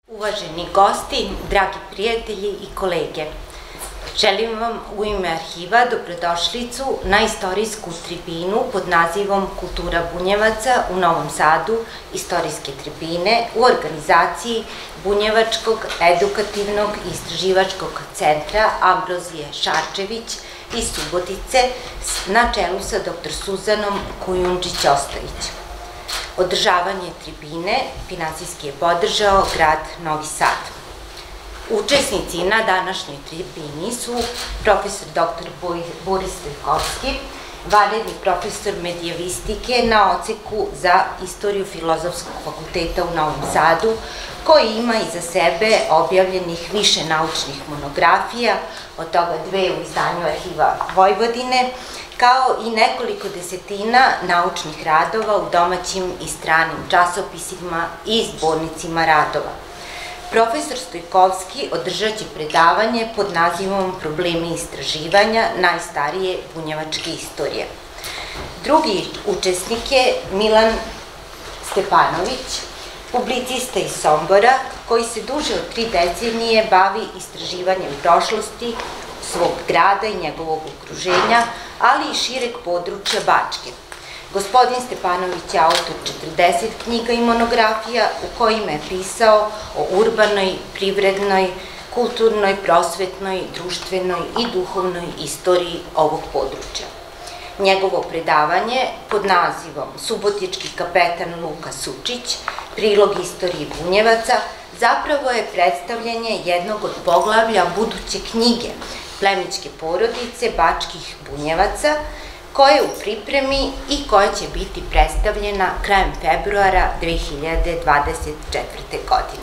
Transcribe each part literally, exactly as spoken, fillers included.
Uvaženi gosti, dragi prijatelji i kolege, želim vam u ime arhiva dobrodošlicu na istorijsku tribinu pod nazivom Kultura Bunjevaca u Novom Sadu, istorijske tribine u organizaciji Bunjevačkog edukativnog i istraživačkog centra Ambrozije Šarčević iz Subotice na čelu sa doktor Suzanom Kujundžić-Ostojić. Održavanje tribine finansijski je podržao grad Novi Sad. Učesnici na današnjoj tribini su profesor doktor Boris Stojkovski, vanredni profesor medijevistike na odseku za istoriju Filozofskog fakulteta u Novom Sadu, koji ima iza sebe objavljenih više naučnih monografija, od toga dve u izdanju Arhiva Vojvodine, kao i nekoliko desetina naučnih radova u domaćim i stranim časopisima i zbornicima radova. Profesor Stojkovski održat će predavanje pod nazivom Problemi istraživanja najstarije bunjevačke istorije. Drugi učesnik je Milan Stepanović, publicista iz Sombora, koji se duže od tri decenije bavi istraživanjem prošlosti svog grada i njegovog okruženja, ali i šireg područja Bačke. Gospodin Stepanović je autor četrdeset knjiga i monografija u kojima je pisao o urbanoj, privrednoj, kulturnoj, prosvetnoj, društvenoj i duhovnoj istoriji ovog područja. Njegovo predavanje pod nazivom Subotički kapetan Luka Sučić, prilog istoriji Bunjevaca, zapravo je predstavljanje jednog od poglavlja buduće knjige Plemićke porodice bačkih Bunjevaca, koja je u pripremi i koja će biti predstavljena krajem februara dve hiljade dvadeset četvrte. godine.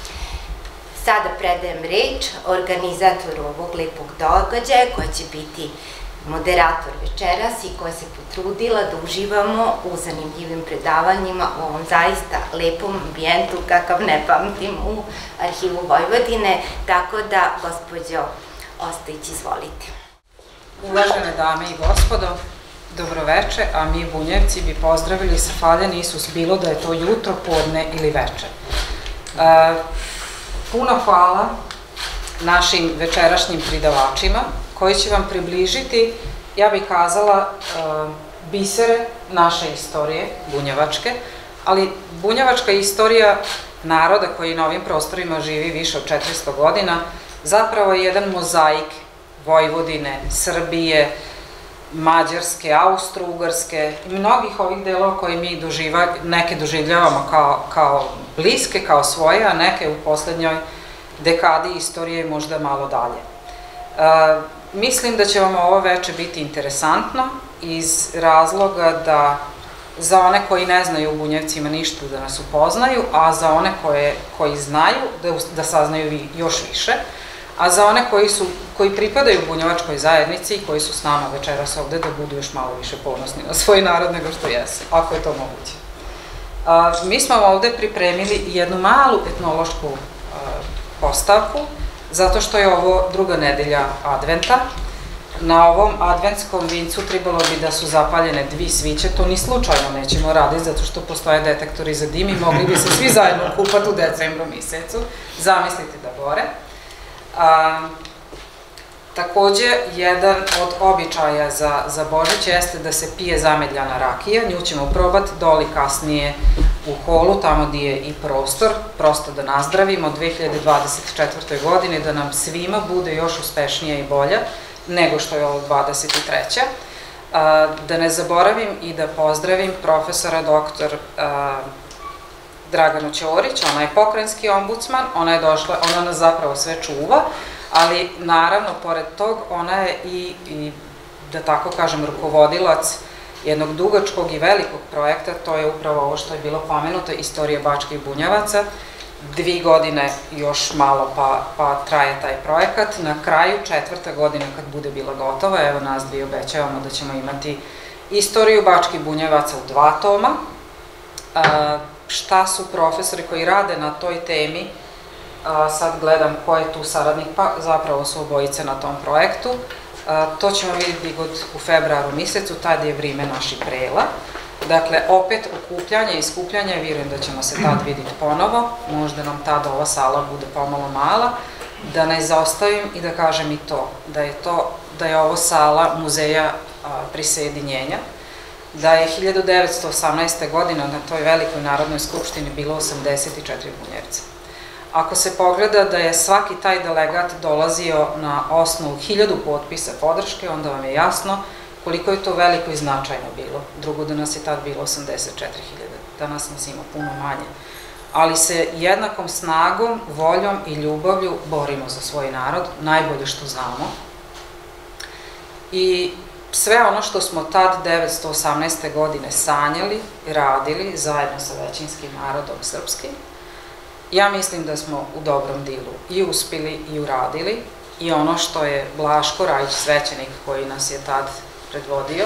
Sada predajem reč organizatoru ovog lepog događaja, koja će biti moderator večeras i koja se potrudila da uživamo u zanimljivim predavanjima u ovom zaista lepom ambijentu kakav ne pamtim u Arhivu Vojvodine, tako da, gospođo Ostojić, izvolite. Uvažene dame i gospodo, dobroveče, a mi Bunjevci bi pozdravili sa hvaljen Isus, bilo da je to jutro, podne ili veče. Puno hvala našim večerašnjim pridavačima, koji će vam približiti, ja bih kazala, bisere naše istorije, bunjevačke, ali bunjevačka istorija naroda koji na ovim prostorima živi više od četiristo godina, zapravo je jedan mozaik Vojvodine, Srbije, Mađarske, Austro-Ugarske i mnogih ovih delova koje mi neke doživljavamo kao bliske, kao svoje, a neke u poslednjoj dekadi istorije možda malo dalje. Mislim da će vam ovo veče biti interesantno iz razloga da za one koji ne znaju u Bunjevcima ništa da nas upoznaju, a za one koji znaju da saznaju još više, a za one koji pripadaju bunjevačkoj zajednici i koji su s nama večeras ovde da budu još malo više ponosni na svoj narod nego što jesu, ako je to moguće. Mi smo ovde pripremili jednu malu etnološku postavku, zato što je ovo druga nedelja adventa. Na ovom adventskom vincu trebalo bi da su zapaljene dvi sviće, to ni slučajno nećemo raditi, zato što postoje detektori za dim i mogli bi se svi zajedno kupati u decembru mesecu, zamislite da gore. Takođe, jedan od običaja za Božić jeste da se pije zamedljana rakija, nju ćemo probati doli kasnije u holu, tamo gdje je i prostor, prosto da nazdravimo dve hiljade dvadeset četvrtoj. godine, da nam svima bude još uspešnija i bolja nego što je ovo dvadeset treća. Da ne zaboravim i da pozdravim profesora doktor Draganu Ćorić, ona je pokrajinski ombudsman, ona je došla, ona nas zapravo sve čuva, ali naravno, pored tog, ona je i, da tako kažem, rukovodilac jednog dugačkog i velikog projekta, to je upravo ovo što je bilo pomenuto, Istorija bačkih Bunjevaca, dvi godine još malo pa traje taj projekat. Na kraju četvrta godina kad bude bila gotova, evo nas dvi obećavamo da ćemo imati Istoriju bačkih Bunjevaca u dva toma. Šta su profesori koji rade na toj temi, sad gledam ko je tu saradnik, pa zapravo su obojice na tom projektu. To ćemo vidjeti u februaru mesecu, tada je vreme naši prela. Dakle, opet okupljanje i skupljanje, vjerujem da ćemo se tad vidjeti ponovo, možda nam tad ova sala bude pomalo mala, da ne izostavim i da kažem i to, da je, to, da je ovo sala muzeja prisjedinjenja, da je hiljadu devetsto osamnaeste. godine na toj velikoj narodnoj skupštini bilo osamdeset četiri bunjevca. Ako se pogleda da je svaki taj delegat dolazio na osnovu hiljadu potpisa podrške, onda vam je jasno koliko je to veliko i značajno bilo. Drugo, da nas je tad bilo osamdeset četiri hiljade, danas nas ima puno manje. Ali se jednakom snagom, voljom i ljubavlju borimo za svoj narod, najbolje što znamo. I sve ono što smo tad devetsto osamnaeste. godine sanjali i radili zajedno sa većinskim narodom srpskim, ja mislim da smo u dobrom dilu i uspili i uradili. I ono što je Blaško Rajić, svećenik koji nas je tad predvodio,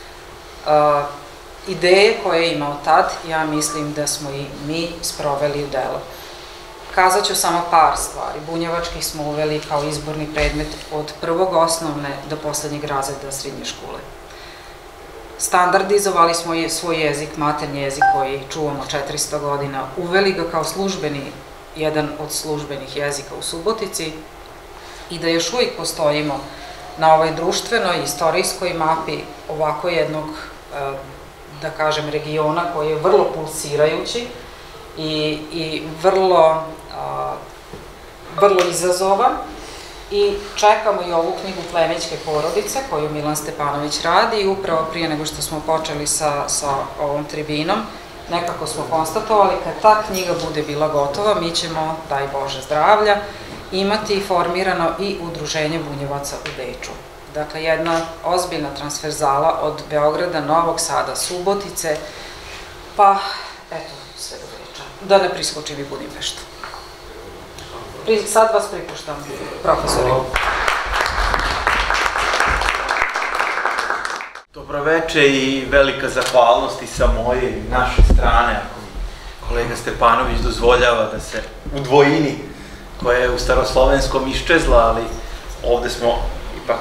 ideje koje je imao tad, ja mislim da smo i mi sproveli u delo. Kazat ću samo par stvari. Bunjevački smo uveli kao izborni predmet od prvog osnovne do poslednjeg razreda srednje škole. Standardizovali smo svoj jezik, maternji jezik koji čuvamo četiristo godina, uveli ga kao službeni, jedan od službenih jezika u Subotici i da još uvijek postojimo na ovoj društvenoj, istorijskoj mapi ovako jednog, da kažem, regiona koji je vrlo pulsirajući i, i vrlo, vrlo izazovan. I čekamo i ovu knjigu Plemićke porodice koju Milan Stepanović radi i upravo prije nego što smo počeli sa, sa ovom tribinom, nekako smo konstatovali kad ta knjiga bude bila gotova, mi ćemo, daj Bože zdravlja, imati formirano i udruženje bunjevaca u Beču. Dakle, jedna ozbiljna transverzala od Beograda, Novog Sada, Subotice, pa eto, sve do Beča. Da ne priskočim i Budimpeštu. Sad vas pripuštam, profesori. Dobroveče i velika zahvalnost i sa moje i naše strane, ako mi kolega Stepanović dozvoljava da se u dvojini, koja je u staroslovenskom iščezla, ali ovde smo ipak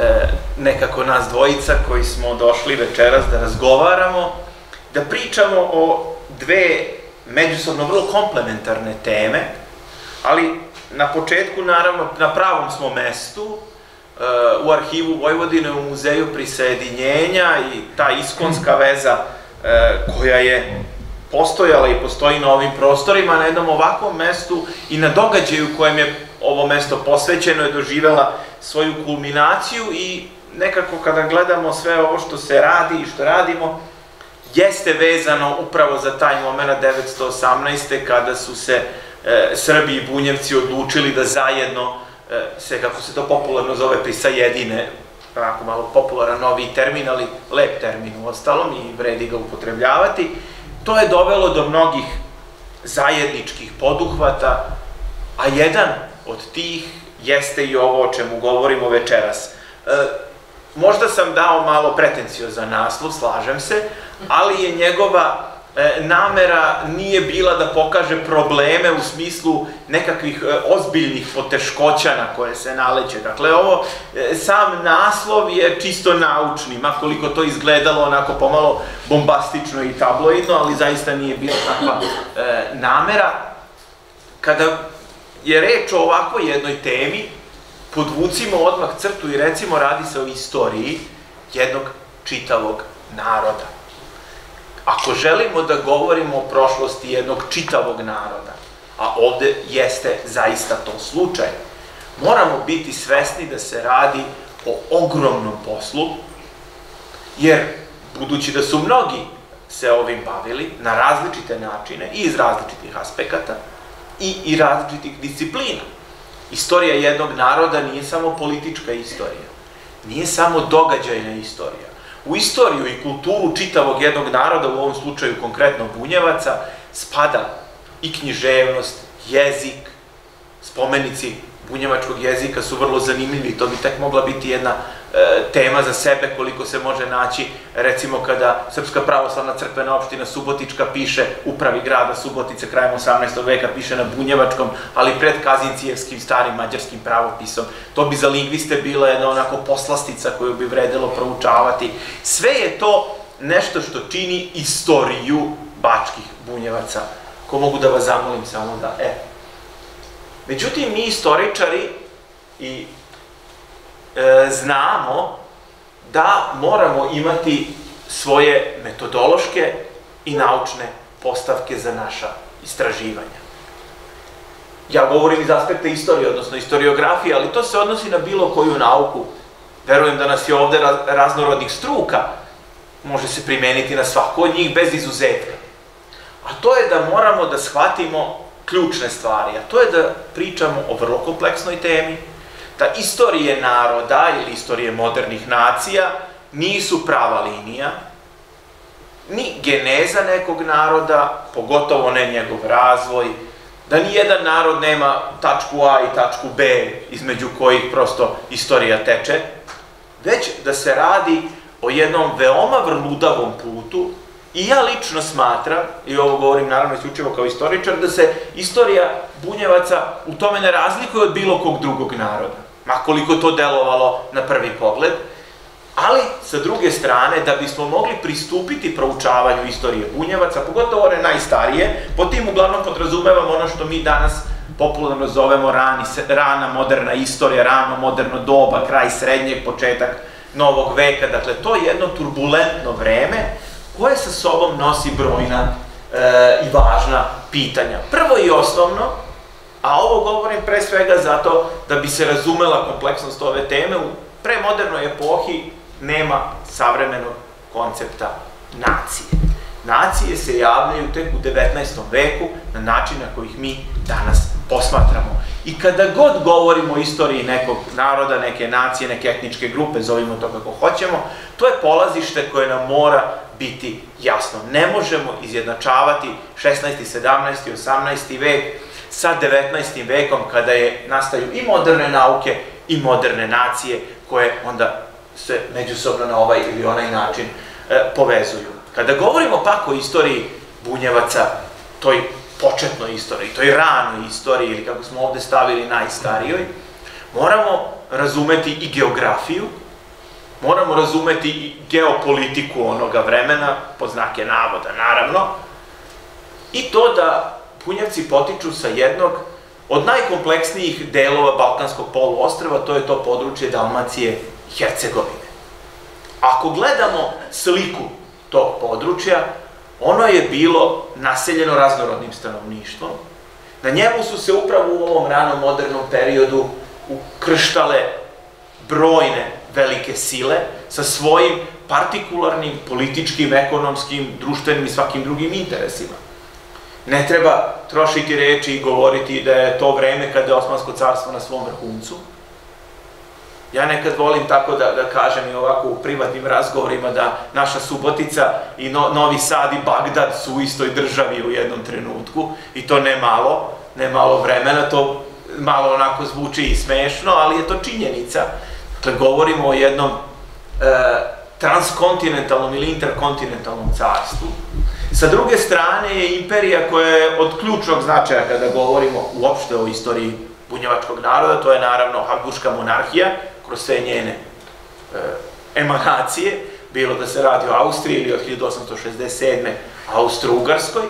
nekako nas dvojica koji smo došli večeras da razgovaramo, da pričamo o dve međusobno vrlo komplementarne teme, ali na početku, naravno, na pravom smo mestu, u Arhivu Vojvodine, u Muzeju prisjedinjenja i ta iskonska veza koja je postojala i postoji na ovim prostorima, na jednom ovakvom mestu i na događaju kojem je ovo mesto posvećeno je doživela svoju kulminaciju i nekako kada gledamo sve ovo što se radi i što radimo, jeste vezano upravo za taj moment devetsto osamnaeste. kada su se Srbi i Bunjevci odlučili da zajedno se, kako se to popularno zove, prisajedine, onako malo popularan novi termin, ali lep termin u ostalom i vredi ga upotrebljavati. To je dovelo do mnogih zajedničkih poduhvata, a jedan od tih jeste i ovo o čemu govorimo večeras. Možda sam dao malo pretenciozan naslov, slažem se, ali je njegova namera nije bila da pokaže probleme u smislu nekakvih ozbiljnih poteškoća na koje se naleće. Dakle, ovo, sam naslov je čisto naučni, makoliko to izgledalo onako pomalo bombastično i tabloidno, ali zaista nije bila takva namera. Kada je reč o ovakvoj jednoj temi, podvucimo odmah crtu i recimo radi se o istoriji jednog čitavog naroda. Ako želimo da govorimo o prošlosti jednog čitavog naroda, a ovde jeste zaista to slučaj, moramo biti svesni da se radi o ogromnom poslu, jer budući da su mnogi se ovim bavili na različite načine i iz različitih aspekata i, i različitih disciplina, istorija jednog naroda nije samo politička istorija, nije samo događajna istorija. U istoriju i kulturu čitavog jednog naroda, u ovom slučaju konkretno Bunjevaca, spada i književnost, jezik, spomenici bunjevačkog jezika su vrlo zanimljivi, to bi tek mogla biti jedna tema za sebe koliko se može naći, recimo kada Srpska pravoslavna crkvena opština Subotička piše upravi grada Subotice krajem osamnaestog veka, piše na bunjevačkom, ali pred kazincijevskim starim mađarskim pravopisom. To bi za lingviste bila jedna onako poslastica koju bi vredelo proučavati. Sve je to nešto što čini istoriju bačkih bunjevaca. Ko mogu da vas zamolim samo da, e. Međutim, mi istoričari i e, znamo da moramo imati svoje metodološke i naučne postavke za naša istraživanja. Ja govorim iz aspekta istorije, odnosno istoriografije, ali to se odnosi na bilo koju nauku. Verujem da nas je ovde raznorodnih struka, može se primeniti na svako od njih bez izuzetka. A to je da moramo da shvatimo ključne stvari, a to je da pričamo o vrlo kompleksnoj temi, da istorije naroda ili istorije modernih nacija nisu prava linija, ni geneza nekog naroda, pogotovo ne njegov razvoj, da nijedan narod nema tačku A i tačku B između kojih prosto istorija teče, već da se radi o jednom veoma vrludavom putu. I ja lično smatram, i ovo govorim naravno isključivo kao istoričar, da se istorija bunjevaca u tome ne razlikuje od bilo kog drugog naroda, makoliko to delovalo na prvi pogled, ali sa druge strane, da bismo mogli pristupiti proučavanju istorije bunjevaca, pogotovo one najstarije, po tim uglavnom podrazumevamo ono što mi danas popularno zovemo rani, rana moderna istorija, rano moderno doba, kraj srednjeg, početak novog veka, dakle to je jedno turbulentno vreme koje sa sobom nosi brojna e, i važna pitanja. Prvo i osnovno, a ovo govorim pre svega zato da bi se razumela kompleksnost ove teme, u premodernoj epohi nema savremenog koncepta nacije. Nacije se javljaju tek u devetnaestom veku na način na kojih mi danas posmatramo. I kada god govorimo o istoriji nekog naroda, neke nacije, neke etničke grupe, zovimo to kako hoćemo, to je polazište koje nam mora biti jasno. Ne možemo izjednačavati šesnaesti, sedamnaesti, osamnaesti vek sa devetnaestim vekom kada je nastaju i moderne nauke i moderne nacije koje onda se međusobno na ovaj ili onaj način e, povezuju. Kada govorimo pak o istoriji bunjevaca, toj početnoj istoriji, toj ranoj istoriji ili kako smo ovde stavili najstarijoj, moramo razumeti i geografiju, moramo razumeti i geopolitiku onoga vremena, pod znake navoda naravno, i to da bunjevci potiču sa jednog od najkompleksnijih delova Balkanskog poluostrva, to je to područje Dalmacije i Hercegovine. Ako gledamo sliku tog područja, ono je bilo naseljeno raznorodnim stanovništvom. Na njemu su se upravo u ovom ranom modernom periodu ukrštale brojne velike sile sa svojim partikularnim, političkim, ekonomskim, društvenim i svakim drugim interesima. Ne treba trošiti reči i govoriti da je to vreme kada je Osmansko carstvo na svom vrhuncu. Ja nekad volim tako da, da kažem i ovako u privatnim razgovorima da naša Subotica i no, Novi Sad i Bagdad su u istoj državi u jednom trenutku i to ne malo, ne malo vremena, to malo onako zvuči i smešno, ali je to činjenica. Dakle, govorimo o jednom e, transkontinentalnom ili interkontinentalnom carstvu. Sa druge strane je imperija koja je od ključnog značaja kada govorimo uopšte o istoriji bunjevačkog naroda, to je naravno Habsburška monarhija, kroz sve njene e, emanacije, bilo da se radi o Austriji ili od hiljadu osamsto šezdeset sedme. Austro-Ugarskoj.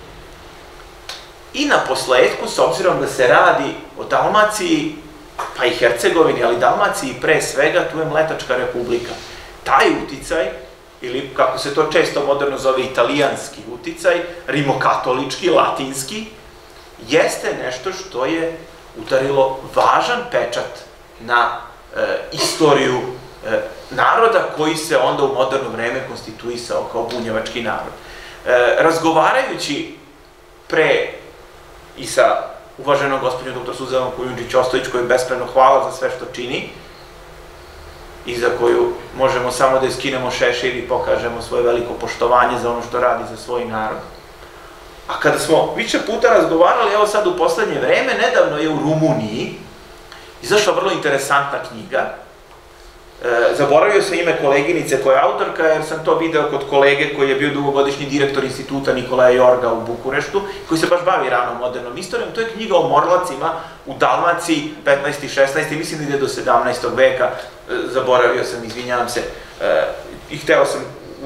I na posledku, s obzirom da se radi o Dalmaciji, pa i Hercegovini, ali Dalmaciji pre svega, tu je Mletačka republika. Taj uticaj, ili kako se to često moderno zove italijanski uticaj, rimokatolički, latinski, jeste nešto što je udarilo važan pečat na e, istoriju e, naroda koji se onda u moderno vreme konstituisao kao bunjevački narod. E, razgovarajući pre i sa uvaženom gospođom doktor Suzanom Kujundžić-Ostojić, koju beskrajno hvala za sve što čini i za koju možemo samo da iskinemo šešir i pokažemo svoje veliko poštovanje za ono što radi za svoj narod. A kada smo više puta razgovarali, evo sad u poslednje vreme, nedavno je u Rumuniji izašla vrlo interesantna knjiga. E, zaboravio sam ime koleginice koja je autorka, jer sam to video kod kolege koji je bio dugogodišnji direktor instituta Nikolaja Jorga u Bukureštu, koji se baš bavi ranom modernom istorijom. To je knjiga o Morlacima u Dalmaciji, petnaesti, šesnaesti, mislim da ide do sedamnaestog veka, e, zaboravio sam, izvinjavam se, e, i hteo sam u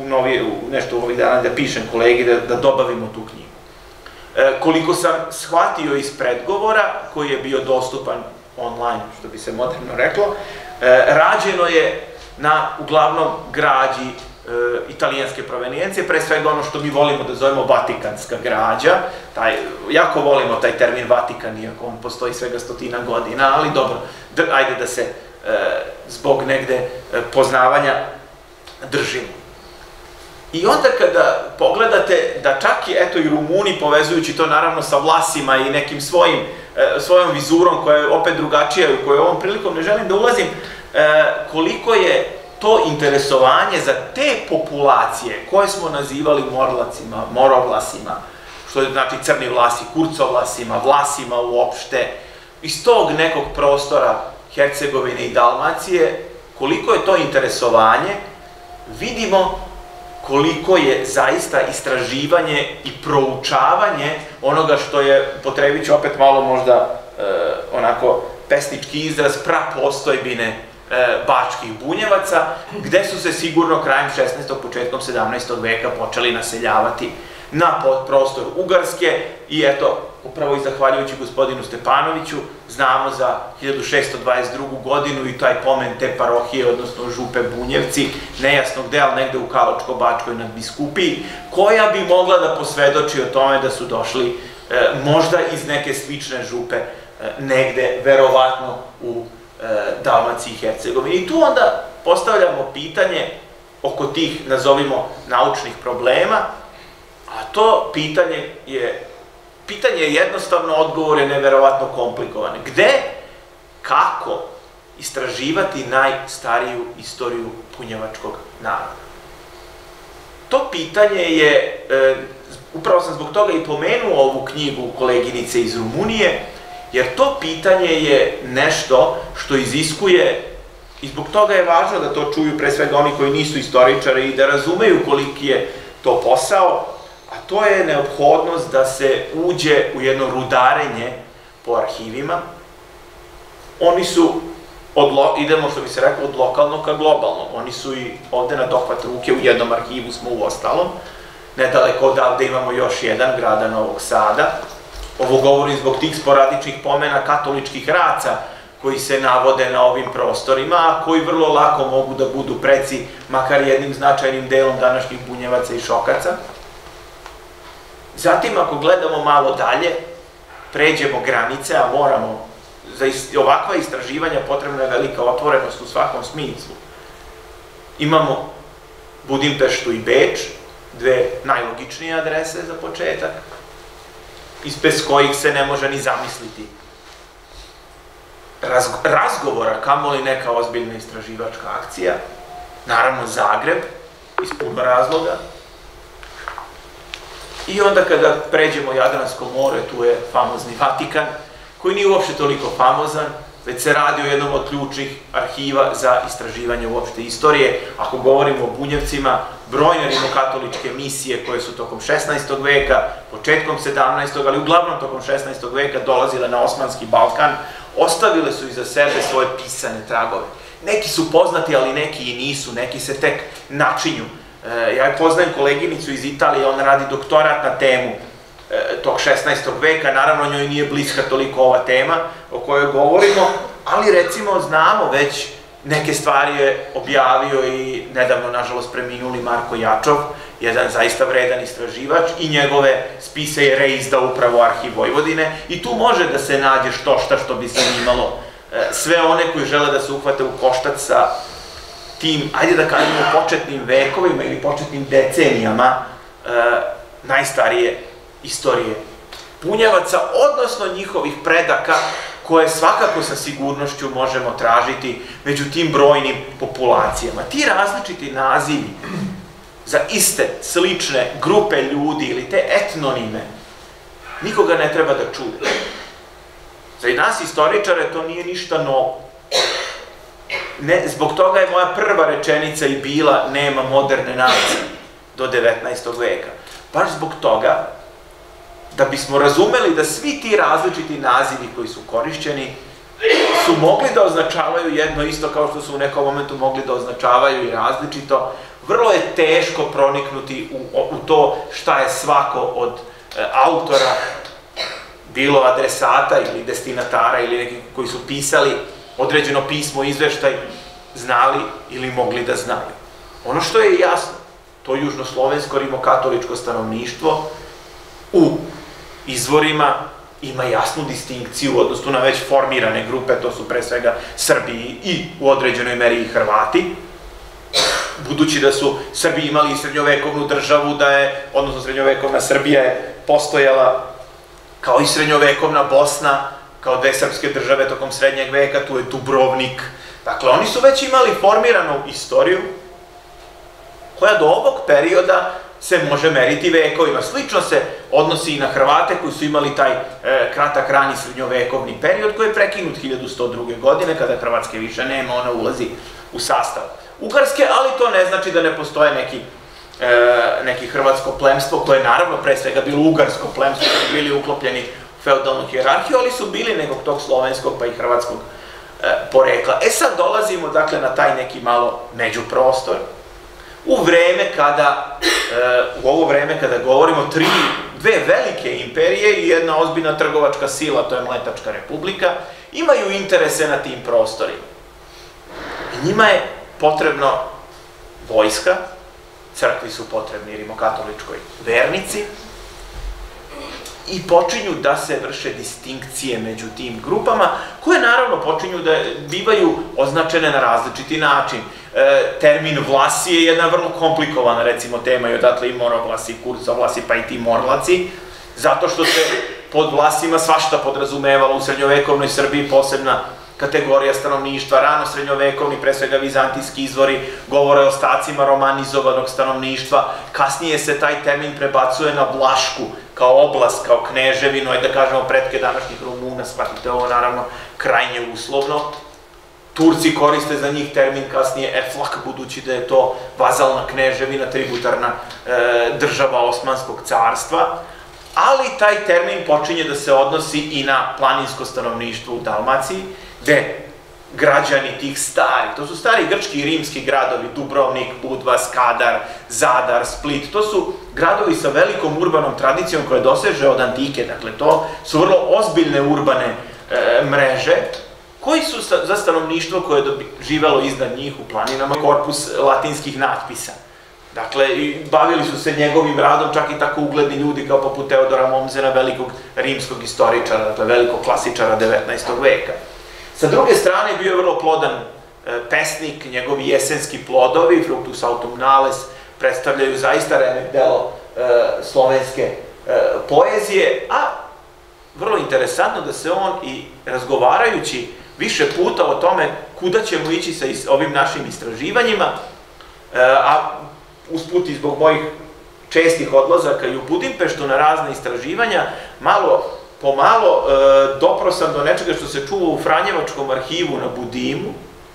nešto u ovih dana da pišem kolegi da dobavimo tu knjigu. Koliko sam shvatio iz predgovora, koji je bio dostupan online, što bi se moderno reklo, rađeno je na uglavnom građi italijanske provenijencije, pre svega ono što mi volimo da zovemo vatikanska građa. Jako volimo taj termin Vatikan, iako on postoji svega stotina godina, ali dobro, ajde da se zbog negde poznavanja držimo. I onda kada pogledate da čak i, eto, i Rumuni, povezujući to naravno sa Vlasima i nekim svojim, svojom vizurom koja je opet drugačija i u kojoj ovom prilikom ne želim da ulazim, koliko je to interesovanje za te populacije koje smo nazivali Morlacima, Morovlasima, što je znači crni Vlasi, Kurcovlasima, Vlasima uopšte, iz tog nekog prostora Hercegovine i Dalmacije, koliko je to interesovanje, vidimo koliko je zaista istraživanje i proučavanje onoga što je, potrebit ću opet malo možda onako pesnički izraz, prapostojbine bačkih bunjevaca, gde su se sigurno krajem šesnaestog. početkom sedamnaestog veka počeli naseljavati na prostor Ugarske i eto, upravo i zahvaljujući gospodinu Stepanoviću, znamo za hiljadu šeststo dvadeset drugu. godinu i taj pomen te parohije, odnosno župe Bunjevci, nejasno gde, ali negde u Kaločko-Bačkoj nadbiskupiji, koja bi mogla da posvedoči o tome da su došli možda iz neke slične župe negde, verovatno u Dalmaciji i Hercegovini. I tu onda postavljamo pitanje oko tih, nazovimo, naučnih problema, a to pitanje je Pitanje je jednostavno, odgovor je neverovatno komplikovan. Gde, kako istraživati najstariju istoriju bunjevačkog naroda? To pitanje je, upravo sam zbog toga i pomenuo ovu knjigu koleginice iz Rumunije, jer to pitanje je nešto što iziskuje, i zbog toga je važno da to čuju pre svega oni koji nisu istoričari i da razumeju koliki je to posao, a to je neophodnost da se uđe u jedno rudarenje po arhivima. Oni su, idemo što bi se rekao, od lokalnog ka globalnog. Oni su i ovde na dohvat ruke, u jednom arhivu smo u ostalom. Nedaleko odavde imamo još jedan, grada Novog Sada. Ovo govorim zbog tih sporadičnih pomena katoličkih raca koji se navode na ovim prostorima, a koji vrlo lako mogu da budu preci, makar jednim značajnim delom današnjih Bunjevaca i Šokaca. Zatim, ako gledamo malo dalje, pređemo granice, a moramo, za ovakva istraživanja potrebna je velika otvorenost u svakom smislu. Imamo Budimpeštu i Beč, dve najlogičnije adrese za početak, bez kojih se ne može ni zamisliti razgovora, kamoli neka ozbiljna istraživačka akcija. Naravno Zagreb, iz puno razloga. I onda kada pređemo Jadransko more, tu je famozni Vatikan, koji nije uopšte toliko famozan, već se radi o jednom od ključnih arhiva za istraživanje uopšte istorije. Ako govorimo o Bunjevcima, brojne rimokatoličke misije koje su tokom šesnaestog. veka, početkom sedamnaestog. ali uglavnom tokom šesnaestog. veka dolazile na Osmanski Balkan, ostavile su iza sebe svoje pisane tragove. Neki su poznati, ali neki i nisu, neki se tek načinju. Ja poznajem koleginicu iz Italije, ona radi doktorat na temu tog šesnaestog. veka, naravno njoj nije bliska toliko ova tema o kojoj govorimo, ali recimo znamo već neke stvari je objavio i nedavno, nažalost, preminuli Marko Jačov, jedan zaista vredan istraživač, i njegove spise je reizdao upravo Arhiv Vojvodine, i tu može da se nađe što šta što bi zanimalo sve one koji žele da se uhvate u koštac sa tim, ajde da kažemo, početnim vekovima ili početnim decenijama najstarije istorije Bunjevaca, odnosno njihovih predaka, koje svakako sa sigurnošću možemo tražiti među tim brojnim populacijama. Ti različiti nazivi za iste, slične grupe ljudi ili te etnonime nikoga ne treba da čude. Za nas istoričare to nije ništa novo. Zbog toga je moja prva rečenica i bila nema moderne nacije do devetnaestog. veka. Baš zbog toga da bismo razumeli da svi ti različiti nazivi koji su korišćeni su mogli da označavaju jedno isto kao što su u nekom momentu mogli da označavaju i različito, vrlo je teško proniknuti u to šta je svako od autora, bilo adresata ili destinatara ili neki koji su pisali određeno pismo, izveštaj, znali ili mogli da znaju. Ono što je jasno, to južnoslovensko rimokatoličko stanovništvo u izvorima ima jasnu distinkciju u odnosu na već formirane grupe, to su pre svega Srbi i u određenoj meri i Hrvati, budući da su Srbi imali srednjovekovnu državu, da je, odnosno srednjovekovna Srbija je postojala kao i srednjovekovna Bosna, kao dve srpske države tokom srednjeg veka, tu je Dubrovnik. Dakle, oni su već imali formiranu istoriju koja do ovog perioda se može meriti vekovima. Slično se odnosi i na Hrvate koji su imali taj kratak rani srednjovekovni period koji je prekinut hiljadu sto druge. godine, kada Hrvatske više nema, ona ulazi u sastav Ugarske, ali to ne znači da ne postoje neki neki hrvatsko plemstvo, koje je naravno pre svega bilo ugarsko plemstvo, koji su bili uklopljeni u feudalnu hijerarhiju, ali su bili nekog tog slovenskog pa i hrvatskog porekla. E sad dolazimo dakle na taj neki malo međuprostor, u vreme kada, u ovo vreme kada govorimo tri, dve velike imperije i jedna ozbiljna trgovačka sila, to je Mletačka republika, imaju interese na tim prostorima. I njima je potrebno vojska, crkvi su potrebni rimokatoličkoj vernici i počinju da se vrše distinkcije među tim grupama, koje naravno počinju da bivaju označene na različiti način. Termin Vlasi je jedna vrlo komplikovana, recimo, tema i odatle i Morovlasi, Kurcovlasi, pa i ti Morlaci, zato što se pod Vlasima svašta podrazumevalo u srednjovekovnoj Srbiji, posebna kategorija stanovništva, rano srednjovekovni, pre svega vizantijski izvori, govore o ostacima romanizovanog stanovništva. Kasnije se taj termin prebacuje na Vlašku, kao oblast, kao kneževinu, ajde da kažemo pretke današnjih Rumuna, shvatite ovo naravno krajnje uslovno. Turci koriste za njih termin kasnije Eflak, budući da je to vazalna kneževina, tributarna država Osmanskog carstva, ali taj termin počinje da se odnosi i na planinsko stanovništvo u Dalmaciji, gde građani tih starih, to su stari grčki i rimski gradovi, Dubrovnik, Budva, Skadar, Zadar, Split, to su gradovi sa velikom urbanom tradicijom koja doseže od antike, dakle to su vrlo ozbiljne urbane mreže, koji su za stanovništvo koje je živelo iznad njih u planinama korpus latinskih natpisa. Dakle, bavili su se njegovim radom čak i tako ugledni ljudi kao poput Teodora Mommsena, velikog rimskog istoričara, dakle velikog klasičara devetnaestog veka. Sa druge strane, bio je vrlo plodan pesnik, njegovi jesenski plodovi, Fructus autumnales, predstavljaju zaista remek delo slovenske poezije, a vrlo interesantno da se on i razgovarajući više puta o tome kuda ćemo ići sa ovim našim istraživanjima, a usput i zbog mojih čestih odlazaka i u Budimpeštu na razne istraživanja, malo pomalo dopro sam do nečega što se čuva u Franjevačkom arhivu na Budimu.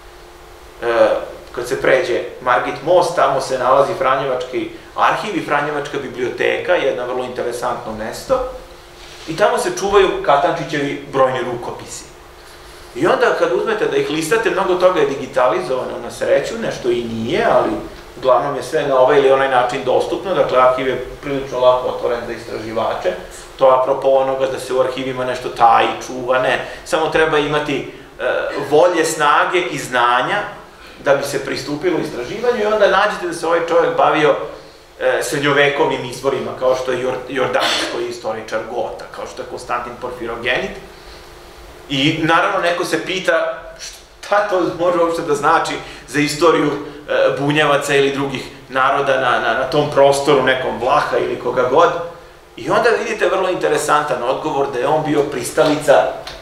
Kad se pređe Margit most, tamo se nalazi Franjevački arhiv i Franjevačka biblioteka, jedno vrlo interesantno mesto, i tamo se čuvaju Katančićevi brojni rukopisi. I onda kad uzmete da ih listate, mnogo toga je digitalizovano na sreću, nešto i nije, ali uglavnom je sve na ovaj ili onaj način dostupno, dakle arhiv je prilično lako otvoren za istraživače. To je apropo onoga da se u arhivima nešto taji, čuva, ne. Samo treba imati volje, snage i znanja da bi se pristupilo istraživanju i onda nađete da se ovaj čovjek bavio srednjovekovnim izvorima, kao što je jordanski istoričar Gota, kao što je Konstantin Porfirogenit. I naravno neko se pita šta to može uopšte da znači za istoriju Bunjevaca ili drugih naroda na tom prostoru, nekom Vlaha ili koga god. I onda vidite vrlo interesantan odgovor da je on bio pristalica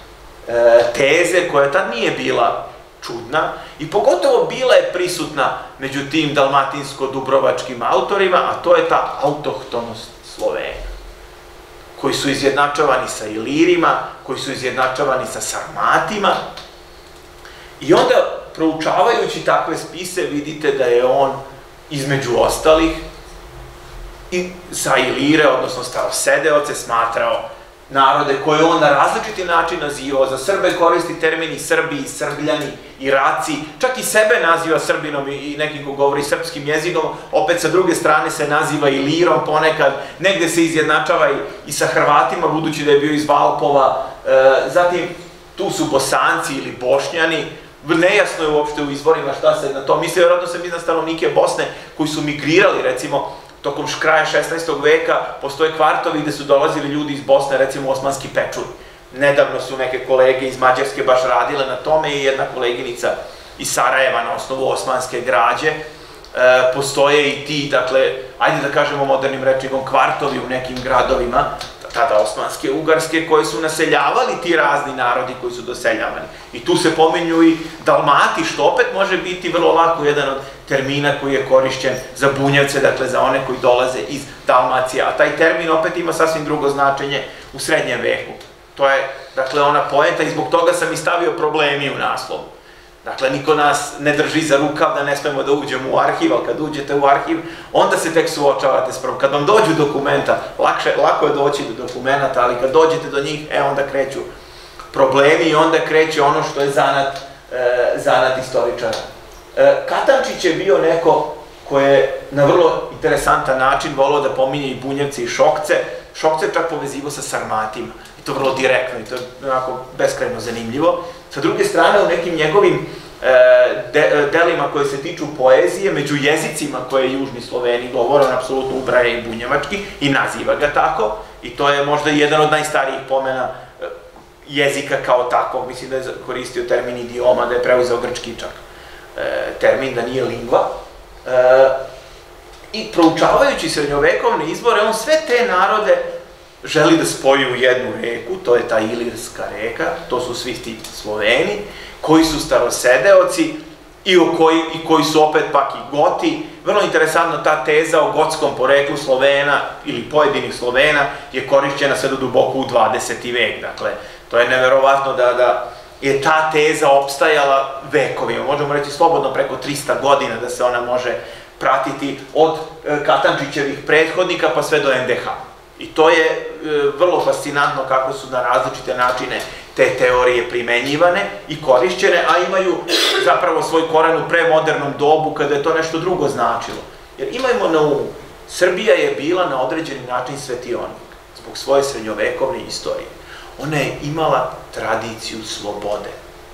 teze koja tad nije bila čudna i pogotovo bila je prisutna među tim dalmatinsko-dubrovačkim autorima, a to je ta autohtonost Slovena, koji su izjednačavani sa Ilirima, koji su izjednačavani sa Sarmatima. I onda, proučavajući takve spise, vidite da je on, između ostalih, i sa Ilire, odnosno Starosedeoce, smatrao narode koje on na različiti način nazivao. Za Srbe koristi termini Srbi, Srbljani, Iraci, čak i sebe naziva Srbinom i nekim ko govori srpskim jezikom, opet sa druge strane se naziva i Lirom ponekad, negde se izjednačava i sa Hrvatima, budući da je bio iz Valpova, zatim tu su Bosanci ili Bošnjani, nejasno je uopšte u izvorima šta se na to misli, vjerojatno se misli na stanovnike Bosne koji su migrirali, recimo, tokom kraja šesnaestog veka postoje kvartovi gde su dolazili ljudi iz Bosne, recimo Osmanski Pečur. Nedavno su neke kolege iz Mađarske baš radile na tome i jedna koleginica iz Sarajeva na osnovu osmanske građe. Postoje i ti, dakle, ajde da kažemo modernim rečnikom, kvartovi u nekim gradovima, tada osmanske, ugarske, koje su naseljavali ti razni narodi koji su doseljavani. I tu se pominju i Dalmati, što opet može biti vrlo lako jedan od termina koji je korišćen za Bunjevce, dakle za one koji dolaze iz Dalmacije, a taj termin opet ima sasvim drugo značenje u srednjem veku. To je, dakle, ona poenta i zbog toga sam i stavio problemi u naslovu. Dakle, niko nas ne drži za rukav da ne smemo da uđemo u arhiv, ali kad uđete u arhiv, onda se tek suočavate s problemom. Kad vam dođu dokumenta, lako je doći do dokumenta, ali kad dođete do njih, e, onda kreću problemi i onda kreće ono što je zanat istoričara. Katančić je bio neko ko je na vrlo interesantan način volao da pominje i Bunjevce i Šokce. Šokce je čak povezivo sa Sarmatima. I to vrlo direktno i to je onako beskrajno zanimljivo. Sa druge strane, u nekim njegovim delima koje se tiču poezije, među jezicima koje južni Sloveni govore, on apsolutno ubraja i bunjevački i naziva ga tako. I to je možda jedan od najstarijih pomena jezika kao takvog. Mislim da je koristio termin idioma, da je preuzeo grčki čak termin, da nije lingva. I proučavajući srednjovekovne izvore, on sve te narode želi da spoji u jednu reku, to je ta Ilirska reka, to su svi ti Sloveni, koji su starosedeoci i koji su opet pak i Goti. Vrlo interesantno, ta teza o gotskom poreklu Slovena ili pojedinih Slovena je korišćena sve do duboko u dvadeseti vek. Dakle, to je neverovatno da je ta teza opstajala vekovima, možemo reći slobodno preko trista godina da se ona može pratiti od Katančićevih prethodnika pa sve do en de ha. I to je vrlo fascinantno kako su na različite načine te teorije primenjivane i korišćene, a imaju zapravo svoj koren u premodernom dobu kada je to nešto drugo značilo. Jer imajmo na umu, Srbija je bila na određeni način svetionik zbog svoje srednjovekovne istorije. Ona je imala tradiciju slobode.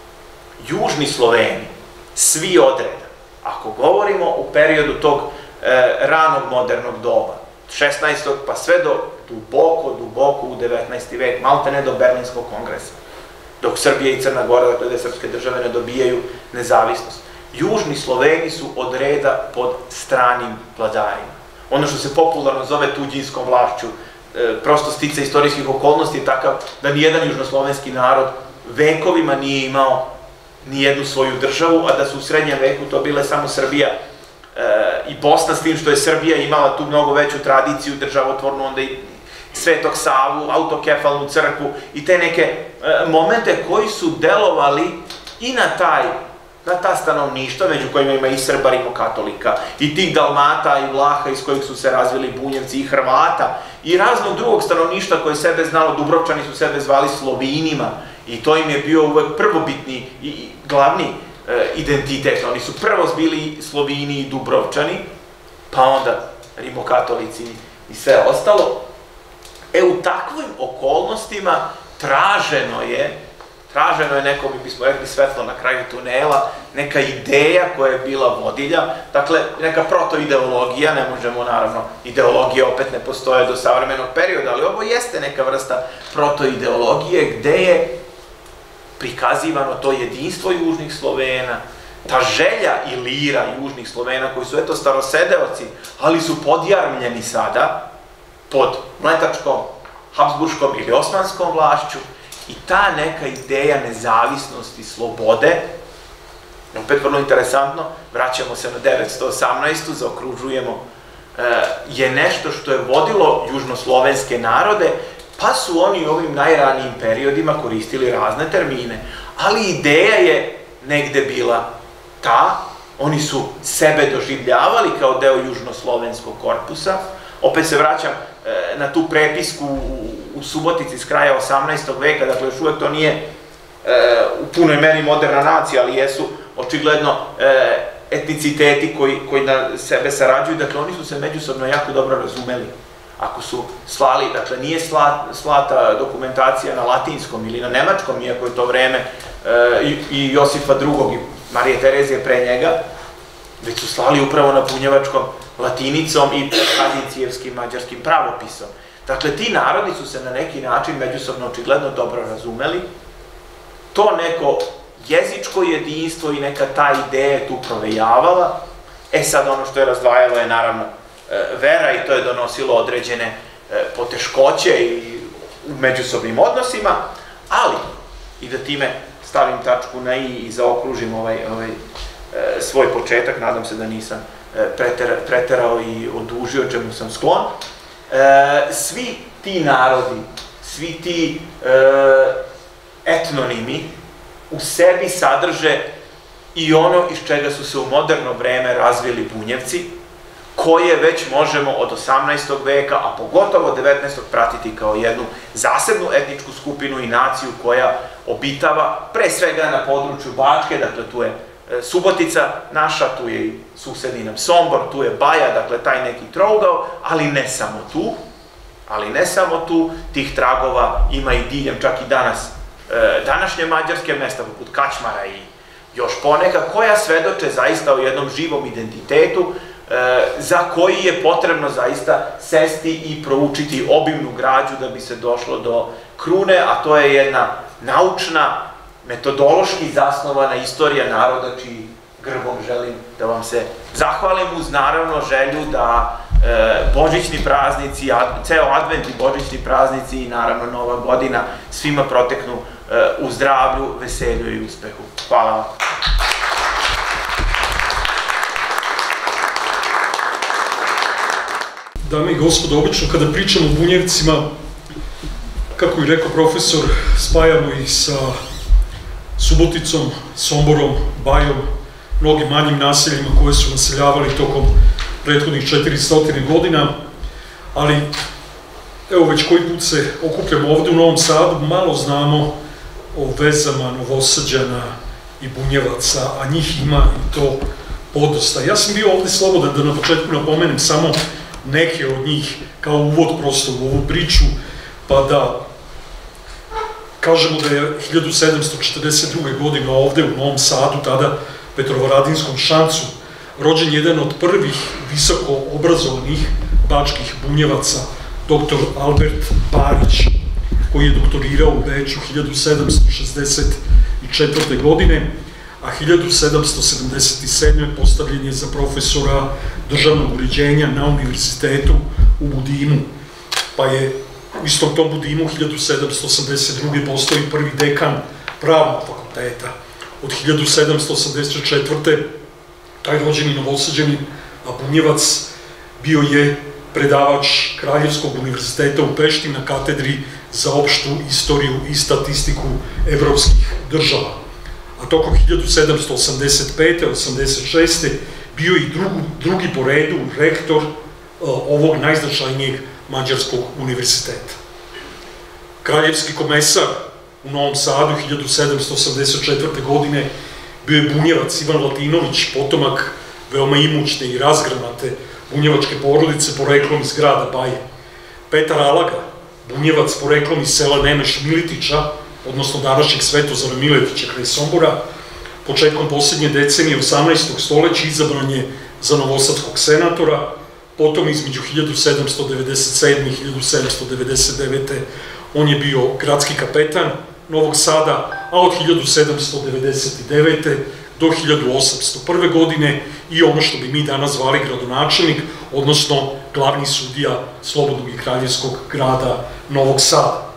Južni Sloveni, svi odreda, ako govorimo u periodu tog ranog modernog doba, šesnaestog pa sve do duboko, duboko u devetnaesti vek, malte ne do Berlinskog kongresa, dok Srbija i Crna Gora, dakle da srpske države ne dobijaju nezavisnost. Južni Sloveni su od reda pod stranim vladarima. Ono što se popularno zove tuđinskom vlašću, prosto stice istorijskih okolnosti je takav da nijedan južnoslovenski narod vekovima nije imao nijednu svoju državu, a da su u srednjem veku to bile samo Srbija i Bosna, s tim što je Srbija imala tu mnogo veću tradiciju državotvornu, onda i Svetog Savu, autokefalnu crkvu i te neke momente koji su delovali i na taj, na ta stanovništva, među kojima ima i Srba rimokatolika, i tih Dalmata i Vlaha iz kojih su se razvili Bunjevci i Hrvata, i raznog drugog stanovništva koje sebe znalo, Dubrovčani su sebe zvali Slovinima, i to im je bio uvek prvobitni i glavni identitet. Oni su prvo bili Slovini i Dubrovčani, pa onda rimokatolici i sve ostalo. E, u takvim okolnostima traženo je, traženo je neko, mi bismo rekli, svetlo na kraju tunela, neka ideja koja je bila vodilja, dakle, neka protoideologija, ne možemo, naravno, ideologije opet ne postoje do savremenog perioda, ali ovo jeste neka vrsta protoideologije gde je prikazivano to jedinstvo južnih Slovena, ta želja i lira južnih Slovena koji su eto starosedeoci, ali su podjarmljeni sada pod mletačkom, habsburškom ili osmanskom vlašću, i ta neka ideja nezavisnosti, slobode, opet vrlo interesantno, vraćamo se na devetsto osamnaestu, zaokružujemo, je nešto što je vodilo južnoslovenske narode, pa su oni u ovim najranijim periodima koristili razne termine, ali ideja je negde bila ta, oni su sebe doživljavali kao deo južnoslovenskog korpusa. Opet se vraćam, na tu prepisku u Subotici iz kraja osamnaestog veka, dakle još uvek to nije u punoj meri moderna nacija, ali jesu očigledno etniciteti koji na sebe sarađuju, dakle oni su se međusobno jako dobro razumeli. Ako su slali, dakle nije slata dokumentacija na latinskom ili na nemačkom, iako je to vreme i Josifa drugog i Marije Terezije pre njega, već su slali upravo na bunjevačkom latinicom i tradicijevskim mađarskim pravopisom. Dakle, ti narodi su se na neki način međusobno očigledno dobro razumeli. To neko jezičko jedinstvo i neka ta ideja je tu provejavala. E sad ono što je razdvajalo je naravno vera i to je donosilo određene poteškoće i u međusobnim odnosima, ali i da time stavim tačku na i i zaokružim ovaj svoj početak, nadam se da nisam preterao i odužio čemu sam sklon. Svi ti narodi, svi ti etnonimi u sebi sadrže i ono iz čega su se u moderno vreme razvili Bunjevci, koje već možemo od osamnaestog veka, a pogotovo devetnaestog pratiti kao jednu zasebnu etničku skupinu i naciju koja obitava pre svega na području Bačke, dakle tu je Subotica naša, tu je i susedni nam Sombor, tu je Baja, dakle taj neki trougao, ali ne samo tu, ali ne samo tu, tih tragova ima i diljem čak i danas, današnje mađarske mesta poput Kačmara i još poneka, koja svedoče zaista o jednom živom identitetu za koji je potrebno zaista sesti i proučiti obimnu građu da bi se došlo do krune, a to je jedna naučna, metodološki zasnovana istorija naroda čiji grbom želim da vam se zahvalim, uz naravno želju da božićni praznici, ceo advent i božićni praznici i naravno Nova godina svima proteknu u zdravlju, veselju i uspehu. Hvala vam. Dame i gospodo, obično kada pričamo o Bunjevcima, kako je rekao profesor, spajamo ih sa Suboticom, Somborom, Bajom, mnogim manjim naseljima koje su naseljavali tokom prethodnih četiristo godina, ali evo već koji put se okupljamo ovde u Novom Sadu, malo znamo o vezama Novosađana i Bunjevaca, a njih ima i to podosta. Ja sam bio ovde slobodan da na početku napomenem samo neke od njih kao uvod prosto u ovu priču, pa da kažemo da je hiljadu sedamsto četrdeset druge godine ovde u Novom Sadu, tada Petrovaradinskom šancu, rođen jedan od prvih visoko obrazovanih bačkih Bunjevaca, doktor Albert Barić, koji je doktorirao u Beču hiljadu sedamsto šezdeset četvrte godine, a hiljadu sedamsto sedamdeset sedme postavljen je za profesora državnog uređenja na univerzitetu u Budimu, pa je u istom tom Budimu hiljadu sedamsto osamdeset druge postao i prvi dekan pravnog fakulteta. Od hiljadu sedamsto osamdeset četvrte taj rođeni Novosađanin, a Bunjevac, bio je predavač Kraljevskog univerziteta u Pešti na katedri za opštu istoriju i statistiku evropskih država. A tokom hiljadu sedamsto osamdeset pete osamdeset šeste bio i drugi po redu rektor ovog najznačajnijeg mađarskog univerziteta. Kraljevski komesar u Novom Sadu hiljadu sedamsto osamdeset četvrte godine bio je Bunjevac Ivan Latinović, potomak veoma imućne i razgranate bunjevačke porodice poreklom iz grada Baje. Petar Alaga, Bunjevac poreklom iz sela Nemeš Militića, odnosno današnjeg Svetozara Miletića kraj Sombora, početkom poslednje decenije osamnaestog stoleća izabran je za novosadskog senatora, potom između hiljadu sedamsto devedeset sedme i hiljadu sedamsto devedeset devete on je bio gradski kapetan Novog Sada, a od hiljadu sedamsto devedeset devete do hiljadu osamsto prve godine i ono što bi mi danas zvali gradonačelnik, odnosno glavni sudija Slobodnog i kraljevskog grada Novog Sada.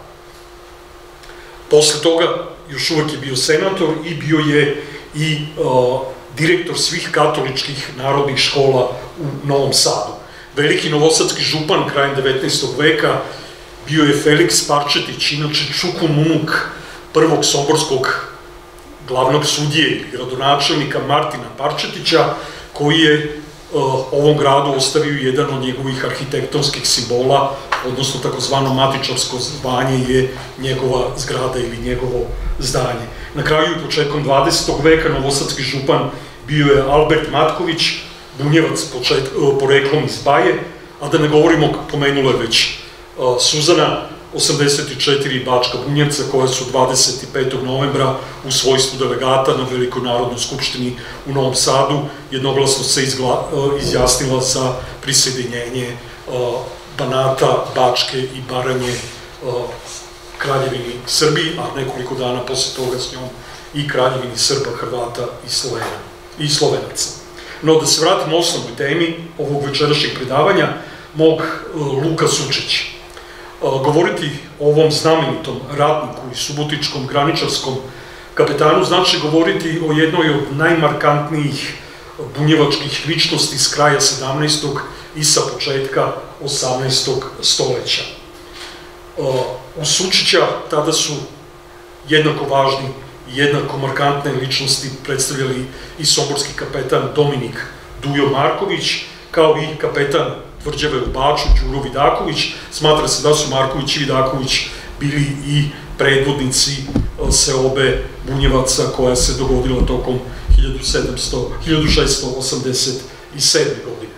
Posle toga još uvek je bio senator i bio je i direktor svih katoličkih narodnih škola u Novom Sadu. Veliki novosadski župan krajem devetnaestog veka bio je Feliks Parčetić, inače čukun unuk prvog somborskog glavnog sudije ili gradonačelnika Martina Parčetića, koji je ovom gradu ostavio jedan od njegovih arhitektonskih simbola, odnosno takozvano matičarsko zvanje je njegova zgrada ili njegovo zdanje. Na kraju i početkom dvadesetog veka novosadski župan bio je Albert Matković, bunjevac poreklom iz Baje, a da ne govorimo, pomenulo je već Suzana, osamdeset četiri bačka bunjevca koja su dvadeset petog novembra u svojstvu delegata na Velikoj narodnoj skupštini u Novom Sadu jednoglasno se izjasnila za prisjedinjenje Banata, Bačke i Baranje Kraljevini Srbiji, a nekoliko dana posle toga s njom i Kraljevini Srba, Hrvata i Slovenaca. No, da se vratimo osnovnoj temi ovog večerašnjeg predavanja, mog Luka Sučić. Govoriti o ovom znamenitom ratniku i subotičkom graničarskom kapetanu znači govoriti o jednoj od najmarkantnijih bunjevačkih ličnosti s kraja sedamnaestog i sa početka osamnaestog stoleća. U Sučića tada su jednako važni i jednako markantne ličnosti predstavljali i somborski kapetan Dominik Dujo Marković, kao i kapetan tvrđave u Baču, Đuro Vidaković. Smatra se da su Marković i Vidaković bili i predvodnici seobe Bunjevaca koja se dogodila tokom hiljadu šeststo osamdeset sedme. godine.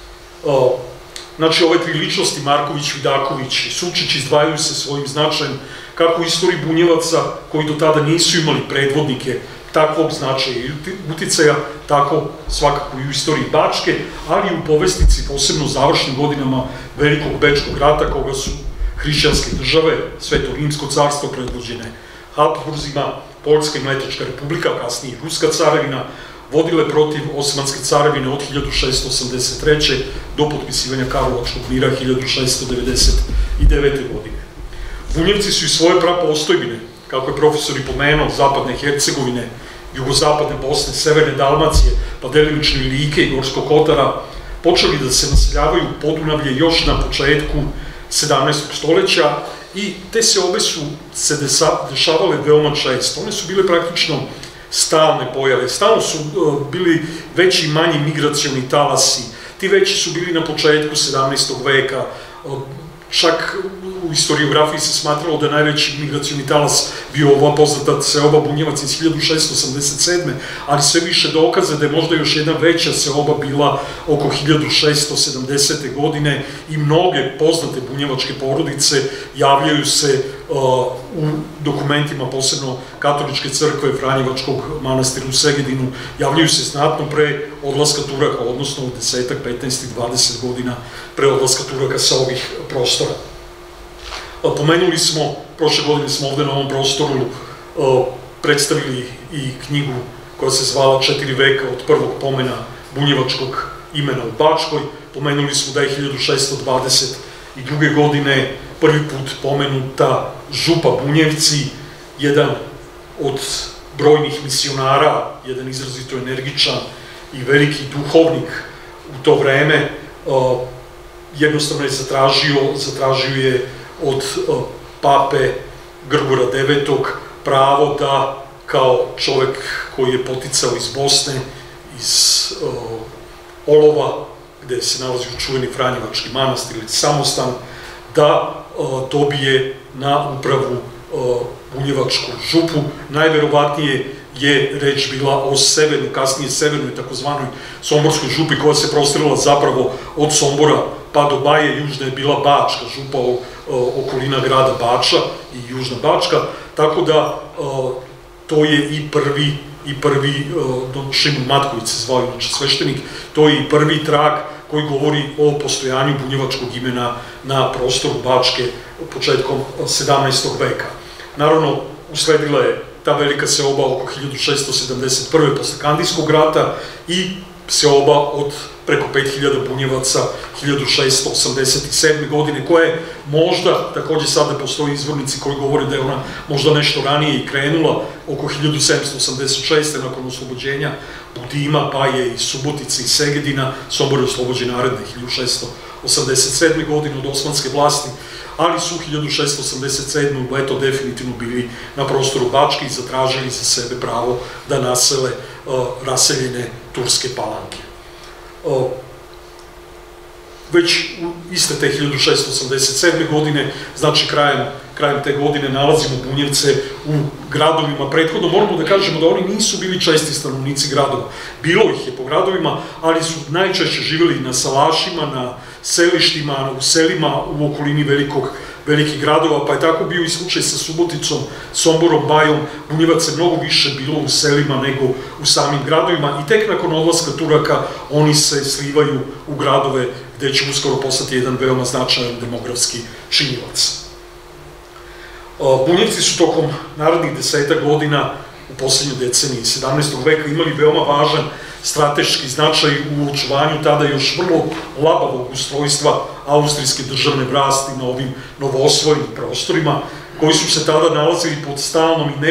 Znači, ove tri ličnosti, Marković, Vidaković i Sučić, izdvajaju se svojim značajem kako u istoriji Bunjevaca, koji do tada nisu imali predvodnike takvog značaja i uticaja, tako svakako i u istoriji Bačke, ali i u povestici, posebno u završnim godinama Velikog Bečkog rata, koga su hrišćanske države, Sveto Rimsko carstvo predvođene Habsburzima, Poljska i Mletačka republika, kasnije Ruska carevina, vodile protiv Osmanske carevine od hiljadu šeststo osamdeset treće. do potpisivanja Karlovačkog mira hiljadu šeststo devedeset devete. godine. Bunjevci su i svoje prapostojbine, kako je profesor i pomenuo, zapadne Hercegovine, jugozapadne Bosne, severne Dalmacije, pa delimično i Like i Gorskog Kotara, počeli da se naseljavaju Podunavlje još na početku sedamnaestog stoleća i te seobe su se dešavale veoma često. One su bile praktično stalne pojave, stalno su bili veći i manji migracioni talasi. Ti veći su bili na početku sedamnaestog veka, čak u historiografiji se smatralo da je najveći migracioni talas bio ova poznata seoba Bunjevac iz hiljadu šeststo osamdeset sedme. ali sve više dokaza da je možda još jedna veća seoba bila oko hiljadu šeststo sedamdesete. godine i mnoge poznate bunjevačke porodice javljaju se u dokumentima, posebno Katoličke crkve Franjevačkog manastira u Segedinu, javljaju se znatno pre odlaska Turaka, odnosno u desetak, petnaest i dvadeset godina pre odlaska Turaka sa ovih prostora. Pomenuli smo, prošle godine smo ovde na ovom prostoru predstavili i knjigu koja se zvala Četiri veka od prvog pomena bunjevačkog imena u Bačkoj. Pomenuli smo da je hiljadu šeststo dvadeset druge. godine prvi put pomenuta župa Bunjevci, jedan od brojnih misionara, jedan izrazito energičan i veliki duhovnik u to vreme, jednostavno je zatražio, zatražio je od pape Grgora devetog pravo da kao čovek koji je poticao iz Bosne, iz Olova, gde se nalazi čuveni Franjevački manastir ili samostan, da dobije na upravu Bunjevačku župu. Najverovatnije je reč bila o severnoj, kasnije severnoj, takozvanoj somborskoj župi, koja se prostirala zapravo od Sombora pa do Baje. Južna je bila Bačka župa, okolina grada Bača i Južna Bačka, tako da to je i prvi, i prvi, Šimun Matković se zvao inače sveštenik, to je i prvi trag koji govori o postojanju bunjevačkog imena na prostoru Bačke početkom sedamnaestog veka. Naravno, usledila je ta velika seoba oko hiljadu šeststo sedamdeset prve. posle Kandijskog rata i seoba od preko pet hiljada bunjevaca hiljadu šeststo osamdeset sedme. godine, koja je možda, takođe sada postoji izvornici koji govore da je ona možda nešto ranije i krenula, oko hiljadu sedamsto osamdeset šeste. nakon oslobođenja Budima, Baje i Subotice i Segedina. Sombor je oslobođen naredne hiljadu šeststo osamdeset sedme. godine od osmanske vlasti, ali su hiljadu šeststo osamdeset sedme. u leto definitivno bili na prostoru Bačke i zatražili za sebe pravo da nasele raseljene Turske Palanke. Već iste te hiljadu šeststo osamdeset sedme. godine, znači krajem, krajem te godine, nalazimo Bunjevce u gradovima. Prethodno moramo da kažemo da oni nisu bili česti stanovnici gradova. Bilo ih je po gradovima, ali su najčešće živjeli na salašima, na selištima, u selima u okolini velikog, velikih gradova, pa je tako bio i slučaj sa Suboticom, Somborom, Bajom. Bunjevaca je mnogo više bilo u selima nego u samim gradovima i tek nakon odlaska Turaka oni se slivaju u gradove gde će uskoro postati jedan veoma značajan demografski činilac. Bunjevci su tokom narednih deseta godina u poslednjoj deceniji sedamnaestog veka imali veoma važan strateški značaj u očuvanju tada još vrlo labavog ustrojstva austrijske državne vlasti na ovim novoosvojenim prostorima, koji su se tada nalazili pod stalnom i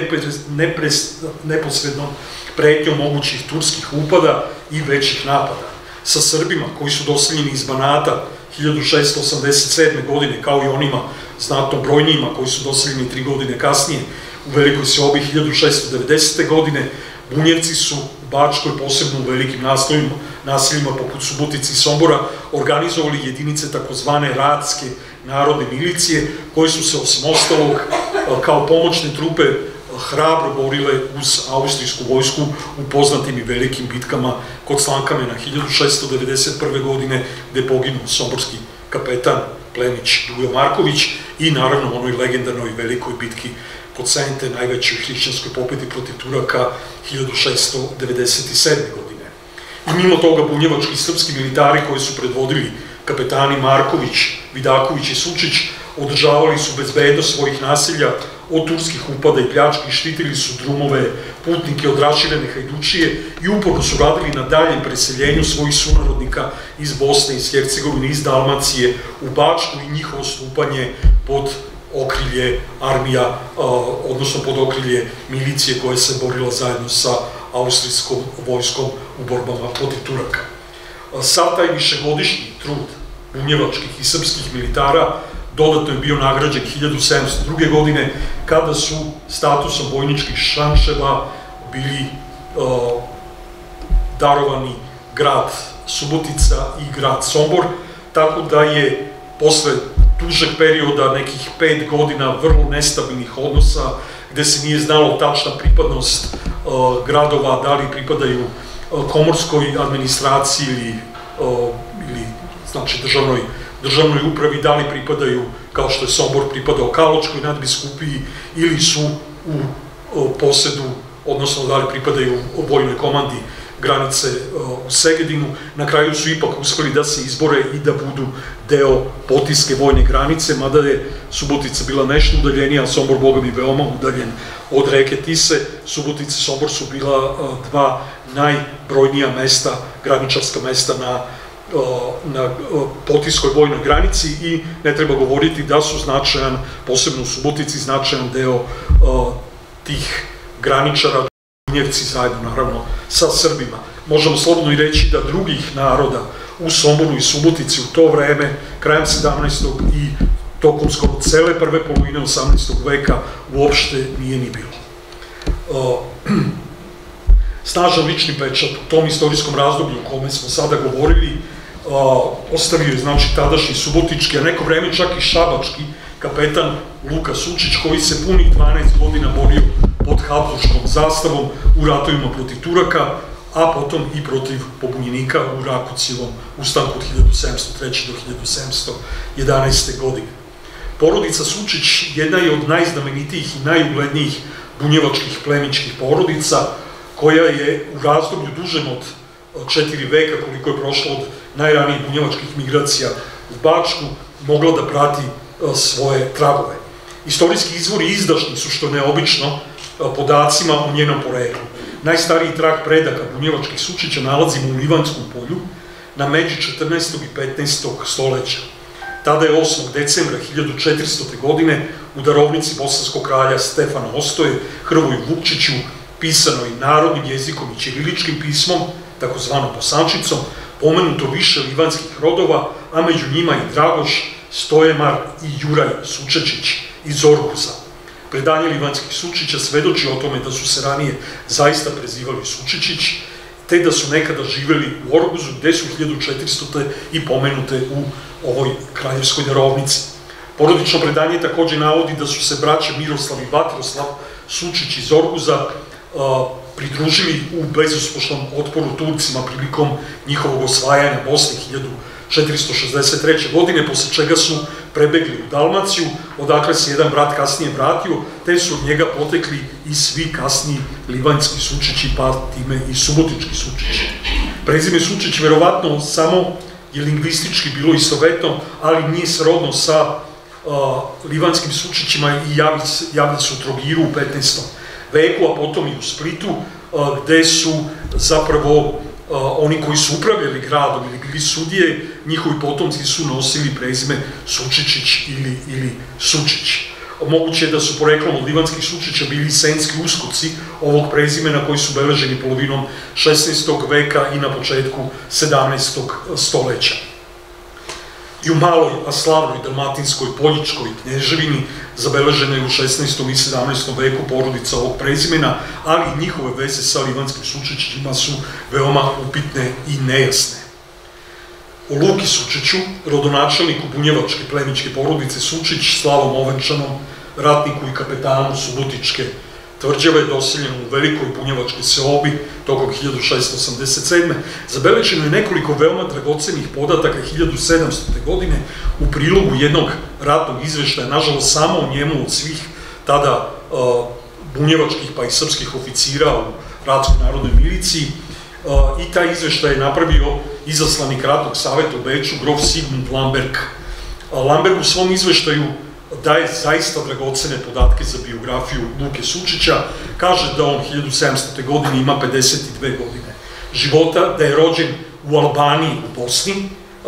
neposrednom pretnjom mogućih turskih upada i većih napada. Sa Srbima, koji su doseljeni iz Banata hiljadu šeststo osamdeset sedme. godine, kao i onima znatno brojnijima koji su doseljeni tri godine kasnije u Velikoj Seobi hiljadu šeststo devedesete. godine, Bunjevci su u Bačkoj, posebno u velikim naseljima poput Subotice i Sombora, organizovali jedinice takozvane Ratske narodne milicije, koje su se osim ostalog kao pomoćne trupe hrabro borile uz austrijsku vojsku u poznatim i velikim bitkama kod Slankamena hiljadu šeststo devedeset prve. godine, gde je poginuo somborski kapetan plemić Dujo Marković i naravno onoj legendarnoj velikoj bitki kod Sente, najvećoj hrišćanskoj pobedi protiv Turaka hiljadu šeststo devedeset sedme. godine. I mimo toga bunjevački srpski militari koji su predvodili kapetani Marković, Vidaković i Sučić održavali su bezbednost svojih naselja od turskih upada i pljački, štitili su drumove, putnike od raširene hajdučije i uporno su radili na daljem preseljenju svojih sunarodnika iz Bosne, iz Hercegovine, iz Dalmacije u Bačku i njihovo stupanje pod okrilje armija, odnosno pod okrilje milicije koja se borila zajedno sa austrijskom vojskom u borbama protiv Turaka. Sav taj višegodišnji trud bunjevačkih i srpskih militara dodatno je bio nagrađen hiljadu sedamsto druge. godine, kada su statusom vojničkih šanševa bili darovani grad Subotica i grad Sombor, tako da je posle dužeg perioda, nekih pet godina vrlo nestabilnih odnosa, gde se nije znalo tačna pripadnost gradova, da li pripadaju komorskoj administraciji ili znači državnoj upravi, da li pripadaju, kao što je Sombor pripadao Kaločkoj nadbiskupiji, ili su u posedu, odnosno da li pripadaju vojnoj komandi granice u Segedinu. Na kraju su ipak uspeli da se izbore i da budu deo Potiske vojne granice, mada je Subotica bila nešto udaljenija, a Sombor, boga mi, veoma udaljen od reke Tise. Subotica i Sombor su bila dva najbrojnija mesta, graničarska mesta na na Potiskoj vojnoj granici i ne treba govoriti da su značajan, posebno u Subotici, značajan deo tih graničara, Bunjevci zajedno naravno sa Srbima. Možemo slobodno i reći da drugih naroda u Somboru i Subotici u to vreme, krajem sedamnaestog i tokom skoro cele prve polovine osamnaestog veka uopšte nije ni bilo. Snažan lični pečat u tom istorijskom razdoblju o kome smo sada govorili ostavio je, znači, tadašnji subotički, a neko vreme čak i šabački kapetan Luka Sučić, koji se punih dvanaest godina borio pod Habsburškom zastavom u ratovima protiv Turaka, a potom i protiv pobunjenika u Rakucijevom ustanku od hiljadu sedamsto treće. do hiljadu sedamsto jedanaeste. godine. Porodica Sučić jedna je od najznamenitijih i najuglednijih bunjevačkih plemićkih porodica, koja je u razdoblju dužem od četiri veka, koliko je prošlo od najranijih bunjevačkih migracija u Bačku, mogla da prati svoje tragove. Istorijski izvori izdašni su, što neobično, podacima o njenom poreklu. Najstariji trag predaka bunjevačkih Sučića nalazimo u Livanskom polju na međi četrnaestog i petnaestog stoleća. Tada je osmog decembra hiljadu četiristote. godine u darovnici bosanskog kralja Stefana Ostoje Hrvoju Vukčiću, pisano i narodnim jezikom i ćiriličkim pismom, takozvanom bosančicom, pomenuto više livanskih rodova, a među njima i Dragoš, Stojemar i Juraj Sučečić iz Orguza. Predanje livanskih Sučića svedoči o tome da su se ranije zaista prezivali Sučičić. te da su nekada živeli u Orguzu, gde su hiljadu četiristote i pomenute u ovoj kraljevskoj darovnici. Porodično predanje takođe navodi da su se braće Miroslav i Vatroslav Sučić iz Orguza pridružili u bezuspošnom otporu Turcima prilikom njihovog osvajanja Bosne hiljadu četiristo šezdeset treće. godine, posle čega su prebegli u Dalmaciju, odakle se jedan brat kasnije vratio, te su od njega potekli i svi kasniji livanjski Sučići, pa time i subotički Sučići. Prezime Sučić verovatno samo je lingvistički bilo istovetno, ali nije srodno sa livanskim Sučićima i javlja se u Trogiru u petnaestom veku, a potom i u Splitu, gde su zapravo oni koji su upravljali gradom ili bili sudije, njihovi potomci su nosili prezime Sučičić ili Sučić. Moguće je da su poreklom od livanskih Sučića bili senski uskoci ovog prezimena koji su beleženi polovinom šesnaestog veka i na početku sedamnaestog stoleća. I u maloj, a slavnoj dalmatinskoj Poljičkoj knježevini zabeležena je u šesnaestom i sedamnaestom veku porodica ovog prezimena, ali i njihove veze sa livanskim Sučićima su veoma upitne i nejasne. O Luki Sučiću, rodonačelniku bunjevačke plemićke porodice Sučić, slavom ovenčanom, ratniku i kapetanu Subotičke tvrđave, doseljeno u velikoj bunjevačkoj seobi tokom hiljadu šeststo osamdeset sedme. Zabeleženo je nekoliko veoma dragocenih podataka hiljadu sedamstote. godine u prilogu jednog ratnog izveštaja, nažalost samo o njemu od svih tada bunjevačkih pa i srpskih oficira u Ratskoj narodnoj miliciji, i taj izveštaj je napravio izaslanik ratnog saveta u Beču, grof Sigmund Lamberg. Lamberg u svom izveštaju daje zaista dragocene podatke za biografiju Luke Sučića. Kaže da on hiljadu sedamstote. godine ima pedeset dve godine života, da je rođen u Albaniji u Bosni,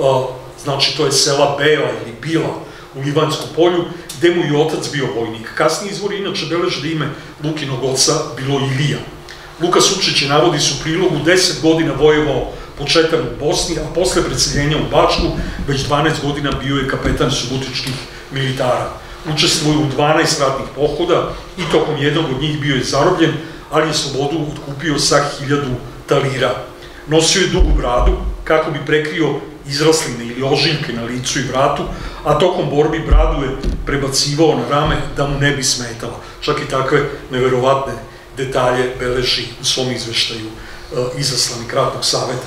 znači to je sela Bela ili Bila u Livanskom polju, gde mu je otac bio vojnik. Kasnije izvori inače beleže da ime Lukinog oca bilo Ilija. Luka Sučić je, navodi se u prilogu, deset godina vojevao pod Četaru u Bosni, a posle preseljenja u Bačku već dvanaest godina bio je kapetan subotičkih militara. Učestvuje u dvanaest ratnih pohoda i tokom jednog od njih bio je zarobljen, ali je slobodu otkupio sa hiljadu talira. Nosio je dugu bradu kako bi prekrio izrasline ili ožiljke na licu i vratu, a tokom borbi bradu je prebacivao na rame da mu ne bi smetala. Čak i takve neverovatne detalje beleži u svom izveštaju izaslanik ratnog saveta.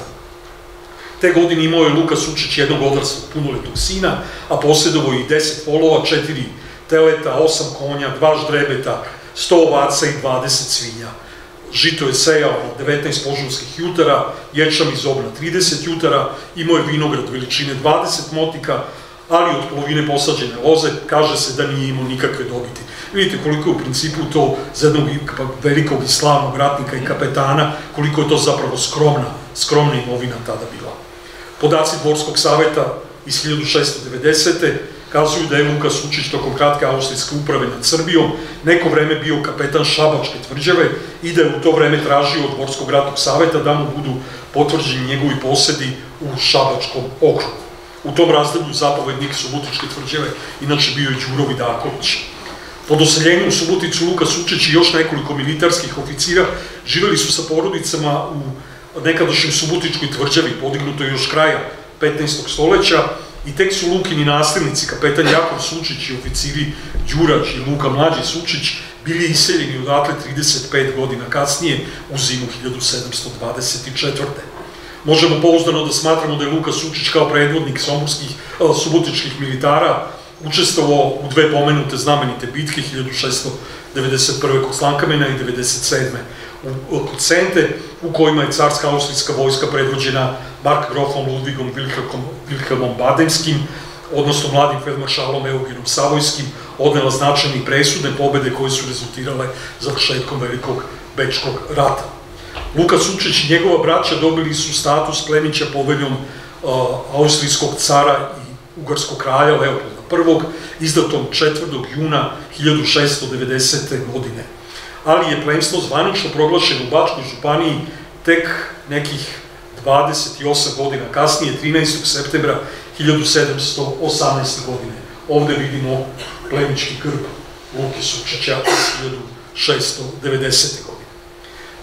Te godine imao je Luka Sučić jednog odraslog punoletnog sina, a posjedovao i deset volova, četiri teleta, osam konja, dva ždrebeta, sto ovaca i dvadeset svinja. Žito je sejao na devetnaest požurskih jutara, ječam iz obna trideset jutara, imao je vinograd veličine dvadeset motika, ali od polovine posađene loze kaže se da nije imao nikakve dobiti. Vidite koliko je u principu to za jednog velikog i slavnog ratnika i kapetana, koliko je to zapravo skromna, skromna imovina tada bila. Podaci Dvorskog saveta iz hiljadu šeststo devedesete. kazuju da je Luka Sučić tokom kratke austrijske uprave nad Srbijom neko vreme bio kapetan Šabačke tvrđave i da je u to vreme tražio od Dvorskog ratnog saveta da mu budu potvrđeni njegovi posedi u Šabačkom okrugu. U tom razdoblju zapovednik Subotičke tvrđave inače bio je Đuro Vidaković. Po doseljenju u Suboticu Luka Sučić i još nekoliko militarskih oficira živeli su sa porodicama u nekadašnjoj Subotičkoj tvrđavi, podignuto još kraja petnaestog stoleća, i tek su Lukini nasljednici, kapetan Jakov Sučić i oficiri Đurač i Luka Mlađi Sučić, bili iseljeni odatle trideset pet godina kasnije u zimu hiljadu sedamsto dvadeset četvrte. Možemo pouzdano da smatramo da je Luka Sučić kao predvodnik somborskih, subotičkih militara učestvovao u dve pomenute znamenite bitke hiljadu šeststo devedeset prve kod Slankamena i devedeset sedme kod Sente, u kojima je carska austrijska vojska predvođena markgrofom Ludvigom Wilhelmom Badenskim, odnosno mladim feldmaršalom Eugenom Savojskim, odnela značajne i presudne pobede koje su rezultirale završetkom Velikog Bečkog rata. Luka Sučić i njegova braća dobili su status plemića poveljom austrijskog cara i ugarskog kralja Leopolda prvog, izdatom četvrtog juna hiljadu šeststo devedesete. godine. Ali je plemstvo zvanično proglašeno u Bačkoj županiji tek nekih dvadeset osam godina kasnije, trinaestog septembra hiljadu sedamsto osamnaeste. godine. Ovde vidimo plemički grb Luke Sučića iz hiljadu šeststo devedesete. godine.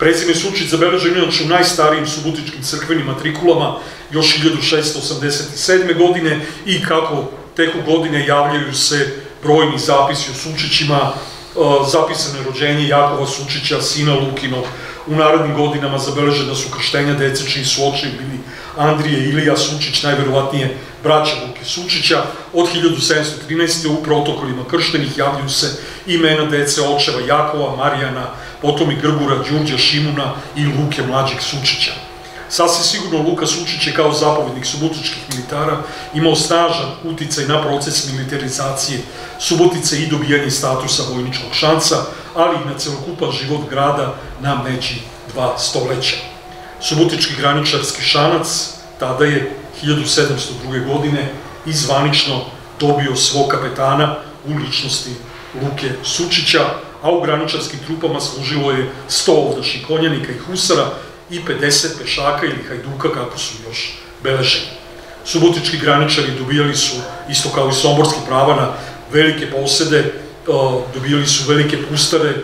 Prezime Sučić zabeleženo inače u najstarijim subotičkim crkvenim matrikulama još hiljadu šeststo osamdeset sedme. godine i kako teku godine javljaju se brojni zapisi o Sučićima, zapisano je rođenje Jakova Sučića, sina Lukinog. U narednim godinama zabeležena su krštenja dece čiji su očevi bili Andrije i Ilija Sučić, najverovatnije braća Luke Sučića. Od hiljadu sedamsto trinaeste. u protokolima krštenih javljaju se imena dece očeva Jakova, Marijana, potom i Grgura, Đurđa, Šimuna i Luke mlađeg Sučića. Sasvim sigurno Luka Sučić je kao zapovednik subotičkih militara imao snažan uticaj na proces militarizacije Subotice i dobijanje statusa vojničkog šanca, ali i na celokupan život grada na međi dva stoleća. Subotički graničarski šanac tada je hiljadu sedamsto druge. godine i zvanično dobio svog kapetana u ličnosti Luke Sučića, a u graničarskim trupama služilo je sto ovdašnjih konjanika i husara i pedeset pešaka ili hajduka, kako su još beleženi. Subotički graničari dobijali su, isto kao i somborski, prava na velike posede, dobijali su velike pustare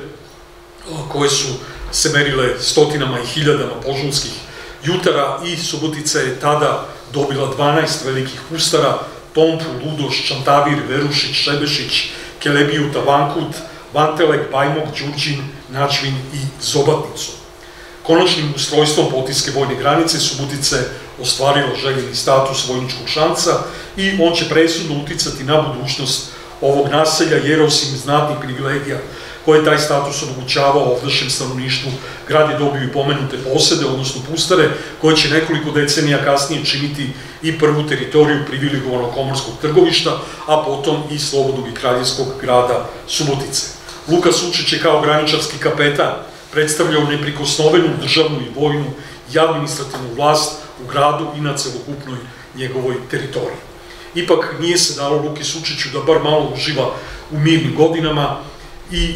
koje su se merile stotinama i hiljadama požunskih jutara i Subotica je tada dobila dvanaest velikih pustara: Tompu, Ludoš, Čantavir, Verušić, Šebešić, Kelebiju, Tavankut, Vantelek, Bajmok, Đurđin, Načvin i Zobatnicu. Konačnim ustrojstvom Potiske vojne granice Subotica je ostvarila željeni status vojničkog šanca i on će presudno uticati na budućnost ovog naselja, jer osim znatnih privilegija koje je taj status omogućavao ovdašnjem stanovništvu, grad je dobio i pomenute posede, odnosno pustare, koje će nekoliko decenija kasnije činiti i prvu teritoriju privilegovanog komorskog trgovišta, a potom i slobodnog i kraljevskog grada Subotice. Luka Sučić je kao graničarski kapetan predstavljao neprikosnovenu državnu i vojnu i administrativnu vlast u gradu i na celokupnoj njegovoj teritoriji. Ipak nije se dalo Luki Sučiću da bar malo uživa u mirnim godinama i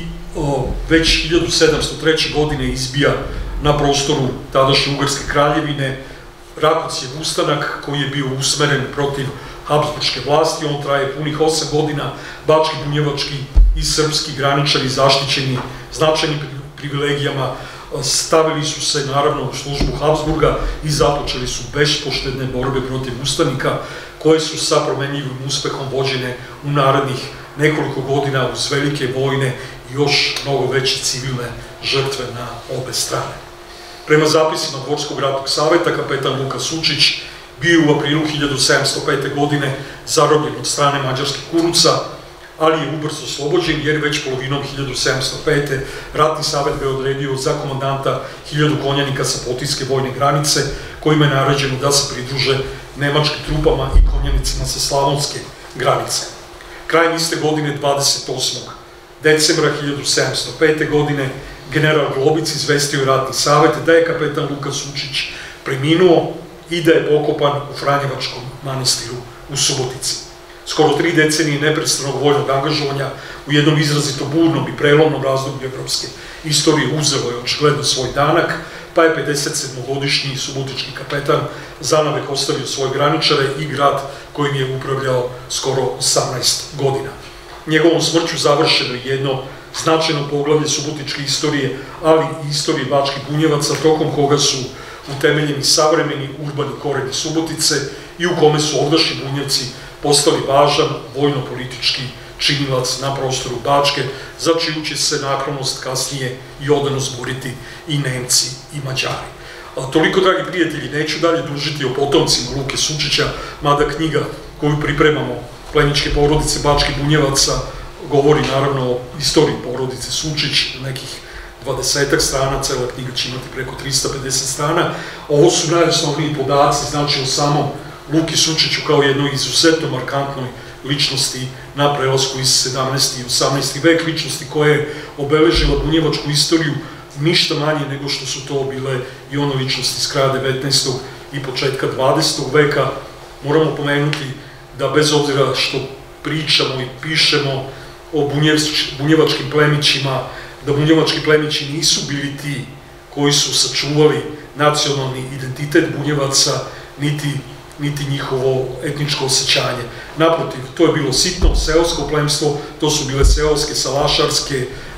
već hiljadu sedamsto treće. godine izbija na prostoru tadašnje Ugarske kraljevine Rakocijev ustanak koji je bio usmeren protiv Habsburške vlasti. On traje punih osam godina. Bački, bunjevački i srpski graničari zaštićeni značajnim privilegijama stavili su se naravno u službu Habsburga i započeli su bespoštedne borbe protiv ustanika koje su sa promenljivim uspehom vođene u narednih nekoliko godina uz velike vojne i još mnogo veće civilne žrtve na obe strane. Prema zapisima Dvorskog ratnog saveta, kapetan Luka Sučić bio je u aprilu hiljadu sedamsto pete. godine zarobljen od strane mađarskih kuruca, ali je ubrzo oslobođen jer već polovinom hiljadu sedamsto pete. ratni savet ga je odredio za komandanta hiljadu konjanika sa Potiske vojne granice, kojima je naređeno da se pridruže nemačkim trupama i konjanicima sa Slavonske granice. Krajem iste godine, dvadeset osmog decembra hiljadu sedamsto pete. godine, general Globic izvestio je ratni savet da je kapetan Luka Sučić preminuo i da je pokopan u Franjevačkom manastiru u Subotici. Skoro tri decenije neprestanog vojnog angažovanja u jednom izrazito burnom i prelomnom razdoblju evropske istorije uzelo je očigledno svoj danak, pa je pedesetsedmogodišnji subotički kapetan zanavek ostavio svoje graničare i grad kojim je upravljao skoro osamnaest godina. Njegovom smrću završeno je jedno značajno poglavlje subotičke istorije, ali i istorije Bačkih Bunjevaca, tokom koga su utemeljeni savremeni urbani koreni Subotice i u kome su ovdašnji Bunjevci postali važan vojno-politički činilac na prostoru Bačke, za čiju će se naklonost kasnije i odanost boriti i Nemci i Mađari. Toliko, dragi prijatelji, neću dalje dužiti o potomcima Luke Sučića, mada knjiga koju pripremamo, Plemićke porodice Bačkih Bunjevaca, govori naravno o istoriji porodice Sučić, nekih dvadesetak strana, cela knjiga će imati preko trista pedeset strana. Ovo su najosnovniji podaci, znači o samom Luki Sučiću kao jednoj izuzetno markantnoj ličnosti na prelasku iz sedamnaesti i osamnaesti vek, ličnosti koja je obeležila bunjevačku istoriju ništa manje nego što su to bile i ono ličnosti iz kraja devetnaestog i početka dvadesetog veka. Moramo pomenuti da bez obzira što pričamo i pišemo o bunjevačkim plemićima, da bunjevački plemići nisu bili ti koji su sačuvali nacionalni identitet Bunjevaca, niti niti njihovo etničko osjećanje. Naprotiv, to je bilo sitno seosko plemstvo, to su bile seoske, salašarske,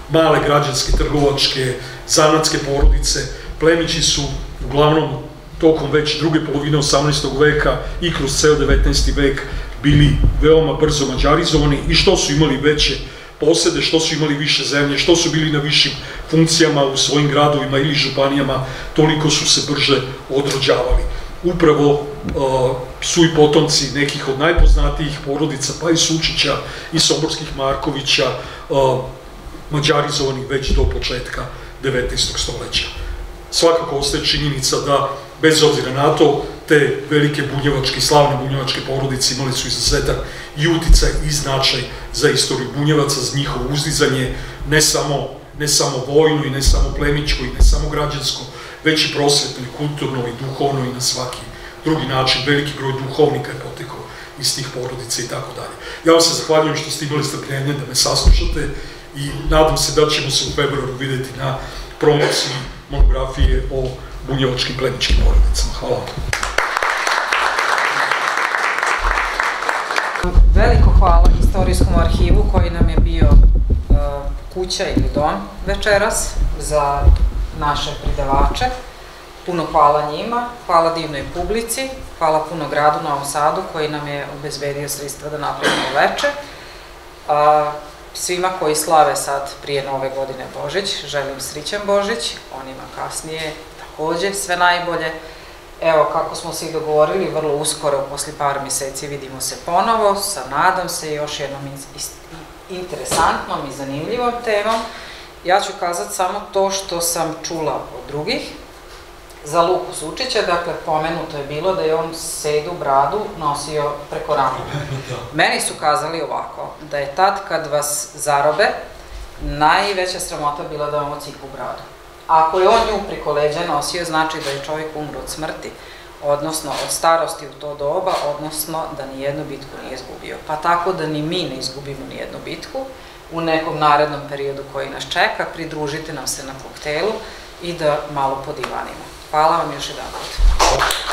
male građanske, trgovačke, zanatske porodice. Plemići su uglavnom tokom već druge polovine osamnaestog veka i kroz ceo devetnaesti vek bili veoma brzo mađarizovani i što su imali veće posede, što su imali više zemlje, što su bili na višim funkcijama u svojim gradovima ili županijama, toliko su se brže odrođavali. Upravo su i potomci nekih od najpoznatijih porodica, pa i Sučića i Somborskih Markovića, mađarizovani već do početka devetnaestog stoleća. Svakako ostaje činjenica da, bez obzira na to, te velike bunjevačke, slavne bunjevačke porodice imali su izuzetan i uticaj i značaj za istoriju Bunjevaca, za njihovo uzdizanje, ne samo, ne samo vojno i ne samo plemičko i ne samo građansko, već i prosvetno i kulturno i duhovno i na svaki drugi način. Veliki broj duhovnika je potekao iz tih porodica i tako dalje. Ja vam se zahvaljujem što ste imali strpljenje da me saslušate i nadam se da ćemo se u februaru videti na promociji monografije o bunjevačkim plemičkim porodicama. Hvala vam. Veliko hvala Istorijskom arhivu koji nam je bio kuća ili dom večeras za naše pridavače. Puno hvala njima, hvala divnoj publici, hvala puno gradu Novom Sadu koji nam je obezbedio sredstva da napravimo veče. Svima koji slave sad prije Nove godine Božić, želim srećan Božić, onima kasnije takođe sve najbolje. Evo, kako smo se i dogovorili, vrlo uskoro, posle par meseci, vidimo se ponovo, sa, nadam se, još jednom interesantnom i zanimljivom temom. Ja ću kazati samo to što sam čula od drugih. Za Luku Sučića, dakle, pomenuto je bilo da je on sedu, bradu nosio preko ramena. Meni su kazali ovako, da je tad kad vas zarobe, najveća sramota bila da vam ocipu bradu. Ako je on nju preko leđa nosio, znači da je čovjek umro od smrti, odnosno od starosti u to doba, odnosno da nijednu bitku nije izgubio. Pa tako da ni mi ne izgubimo nijednu bitku, u nekom narednom periodu koji nas čeka, pridružite nam se na koktelu i da malo podivanimo. Hvala vam još jedan put.